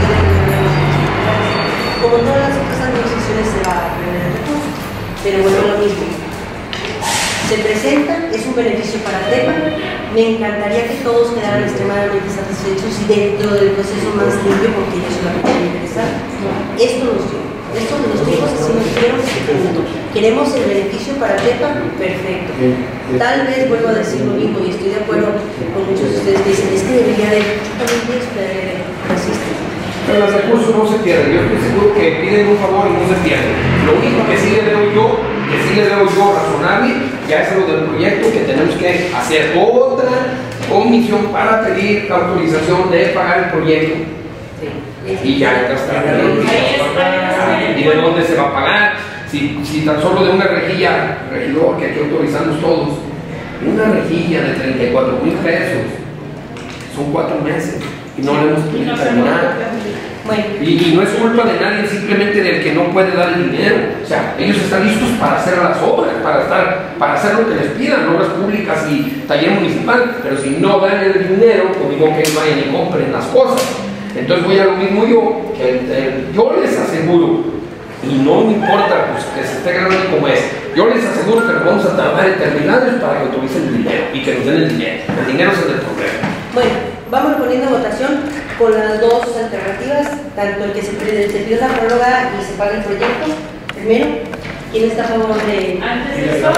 como todas las otras administraciones se va a perder el recurso, pero bueno, lo mismo. Se presenta, es un beneficio para TEPA, me encantaría que todos quedaran extremadamente satisfechos y dentro del proceso más limpio, porque ellos solamente me interesa. Esto nos dio, esto de los tiempos así nos dieron, queremos el beneficio para TEPA, perfecto. Tal vez vuelvo a decir lo mismo y estoy de acuerdo con muchos de ustedes que dicen, es que debería de, también pienso que debería de, resiste. Pero los recursos no se pierden, yo estoy seguro que piden un favor y no se pierden. Lo único que sí le veo yo razonable, ya es lo del proyecto, que tenemos que hacer otra comisión para pedir la autorización de pagar el proyecto. Y ya está. ¿Y de dónde se va a pagar? Si tan solo de una rejilla, regidor, que aquí autorizamos todos, una rejilla de 34,000 pesos, son 4 meses y no le hemos podido terminar. Y no es culpa de nadie, simplemente del que no puede dar el dinero. O sea, ellos están listos para hacer las obras, para hacer lo que les pidan, obras públicas y taller municipal, pero si no dan el dinero, pues digo que vayan y compren las cosas. Entonces voy a lo mismo yo, que yo les aseguro, y no me importa pues, que se esté ganando como es, yo les aseguro que nos vamos a tardar en terminarles para que autoricen el dinero y que nos den el dinero. El dinero es el del problema. Bueno, vamos poniendo a votación con las dos alternativas, tanto el que se pidió la prórroga y se paga el proyecto. Primero, ¿quién está a favor de...? Antes de eso,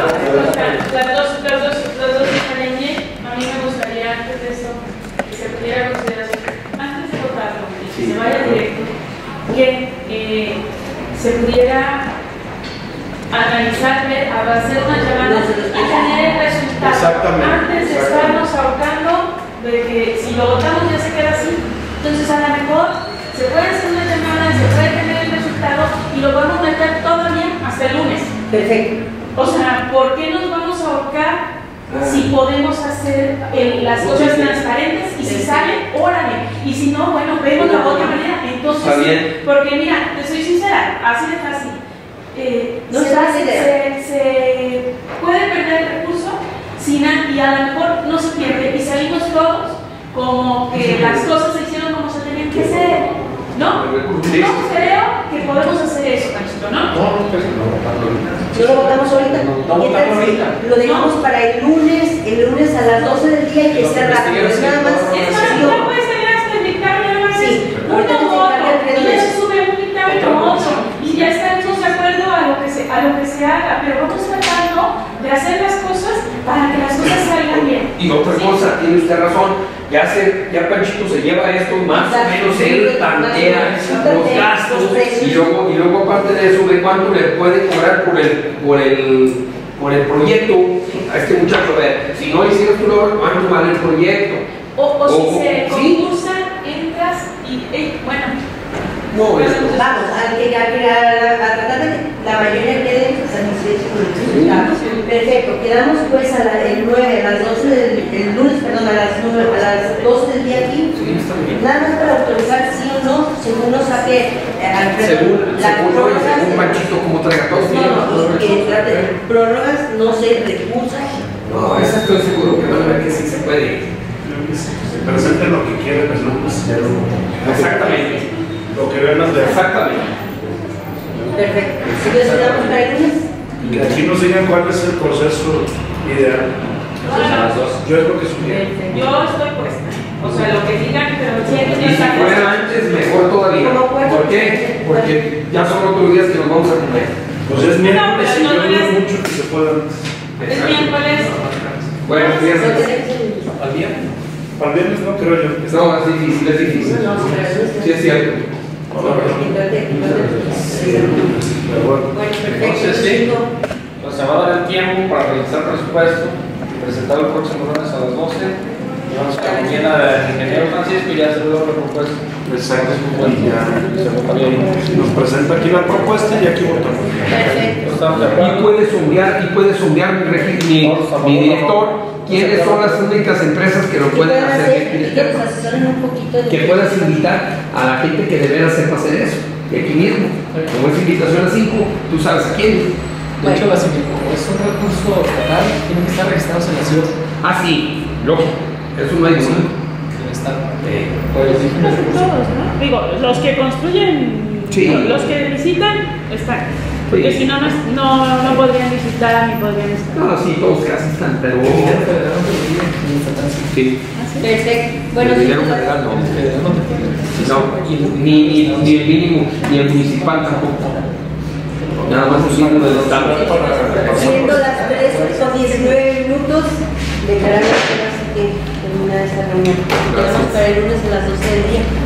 las dos diferentes, a mí me gustaría antes de eso que se pudiera considerar, antes de votarlo, que se vaya directo, que se pudiera analizar, hacer una llamada y tener el resultado. Antes de estarnos ahorcando de que si lo votamos ya se queda así. Entonces a lo mejor se puede hacer una llamada, se puede tener el resultado y lo vamos a meter todavía hasta el lunes. Perfecto. O sea, ¿por qué nos vamos a ahorcar si podemos hacer las cosas transparentes y si sale, órale? Y si no, bueno, vemos la otra manera. Entonces, porque mira, te soy sincera, así de fácil. Se puede perder el recurso y a lo mejor no se pierde y salimos todos como que las cosas se hicieron como se tenían que hacer, ¿no? No creo que podemos hacer eso, Panchito, ¿no? No No lo votamos ahorita. No ¿Qué tal votamos si ahorita. lo dejamos para el lunes a las 12 del día y que sea rápido? Es nada más. No puede salir hasta el dictamen, nada más. Sí, Uno ahorita que se voto, encargue el y ya se sube un dictamen o otro, y ya estaremos de acuerdo a lo que se haga, pero vamos tratando de hacer las cosas para que las cosas salgan bien. Y otra cosa, tiene usted razón, ya Panchito se lleva esto, más o menos él tantea los gastos y luego aparte de eso, de cuánto le puede cobrar por el proyecto a este muchacho. A ver, si no hicieras tu labor, ¿cuánto vale el proyecto? O si se ¿sí? concursa, entras y bueno. No, vamos, a tratar de que la mayoría quede satisfechos con el resultado. Perfecto, quedamos pues a las 9, a las 12 el lunes, perdón, a las 12 del día aquí. Sí, está bien. Nada más para autorizar sí o no, según nos saque Según Panchito, como traiga todo. No, que trate de prórrogas, no se recursa. No, eso estoy seguro que van a ver que sí se puede. Se presenten lo que quieren, pues no, pues ya lo. Exactamente. Lo que ven de. Exactamente. Perfecto. Entonces damos para el lunes. Y que aquí nos digan cuál es el proceso ideal. Yo creo que es un día. Yo estoy puesta. O sea, lo que digan, pero si hay que Y si fuera antes, mejor todavía. ¿Por qué? Porque ya son otros días que nos vamos a comer. Pues es miércoles y yo dudo mucho que se puedan. Es miércoles. Bueno, viernes. ¿Al viernes? Para el viernes no creo yo. No, es difícil, es difícil. Sí, es cierto. Entonces, sí, pues se va a dar el tiempo para realizar el presupuesto y presentar el próximo lunes a las 12. Y vamos a la mañana del ingeniero Francisco y ya se dio la propuesta. Exacto. Nos presenta aquí la propuesta y aquí votamos. Perfecto. Y puede sombrear mi director quiénes son las únicas empresas que lo pueden hacer. Que puedas invitar a la gente que deberá sepa hacer eso. Y aquí mismo, como es invitación a 5, tú sabes a quién. De hecho, es un recurso estatal, tienen que estar registrados en la ciudad. Ah, sí, lógico. Eso no hay duda. Debe estar. Todos, ¿no? Digo, los que construyen, sí. Los que visitan, están. Porque si no, no podrían visitar ni podrían estar. No, sí, todos casi están, pero. Sí. Perfecto. Bueno, el dinero federal no. Ni el mínimo, ni el municipal tampoco. Nada más el mínimo del Estado. Siendo las 3:19, declarar que termina esta reunión. Quedamos para el lunes a las 12 del día.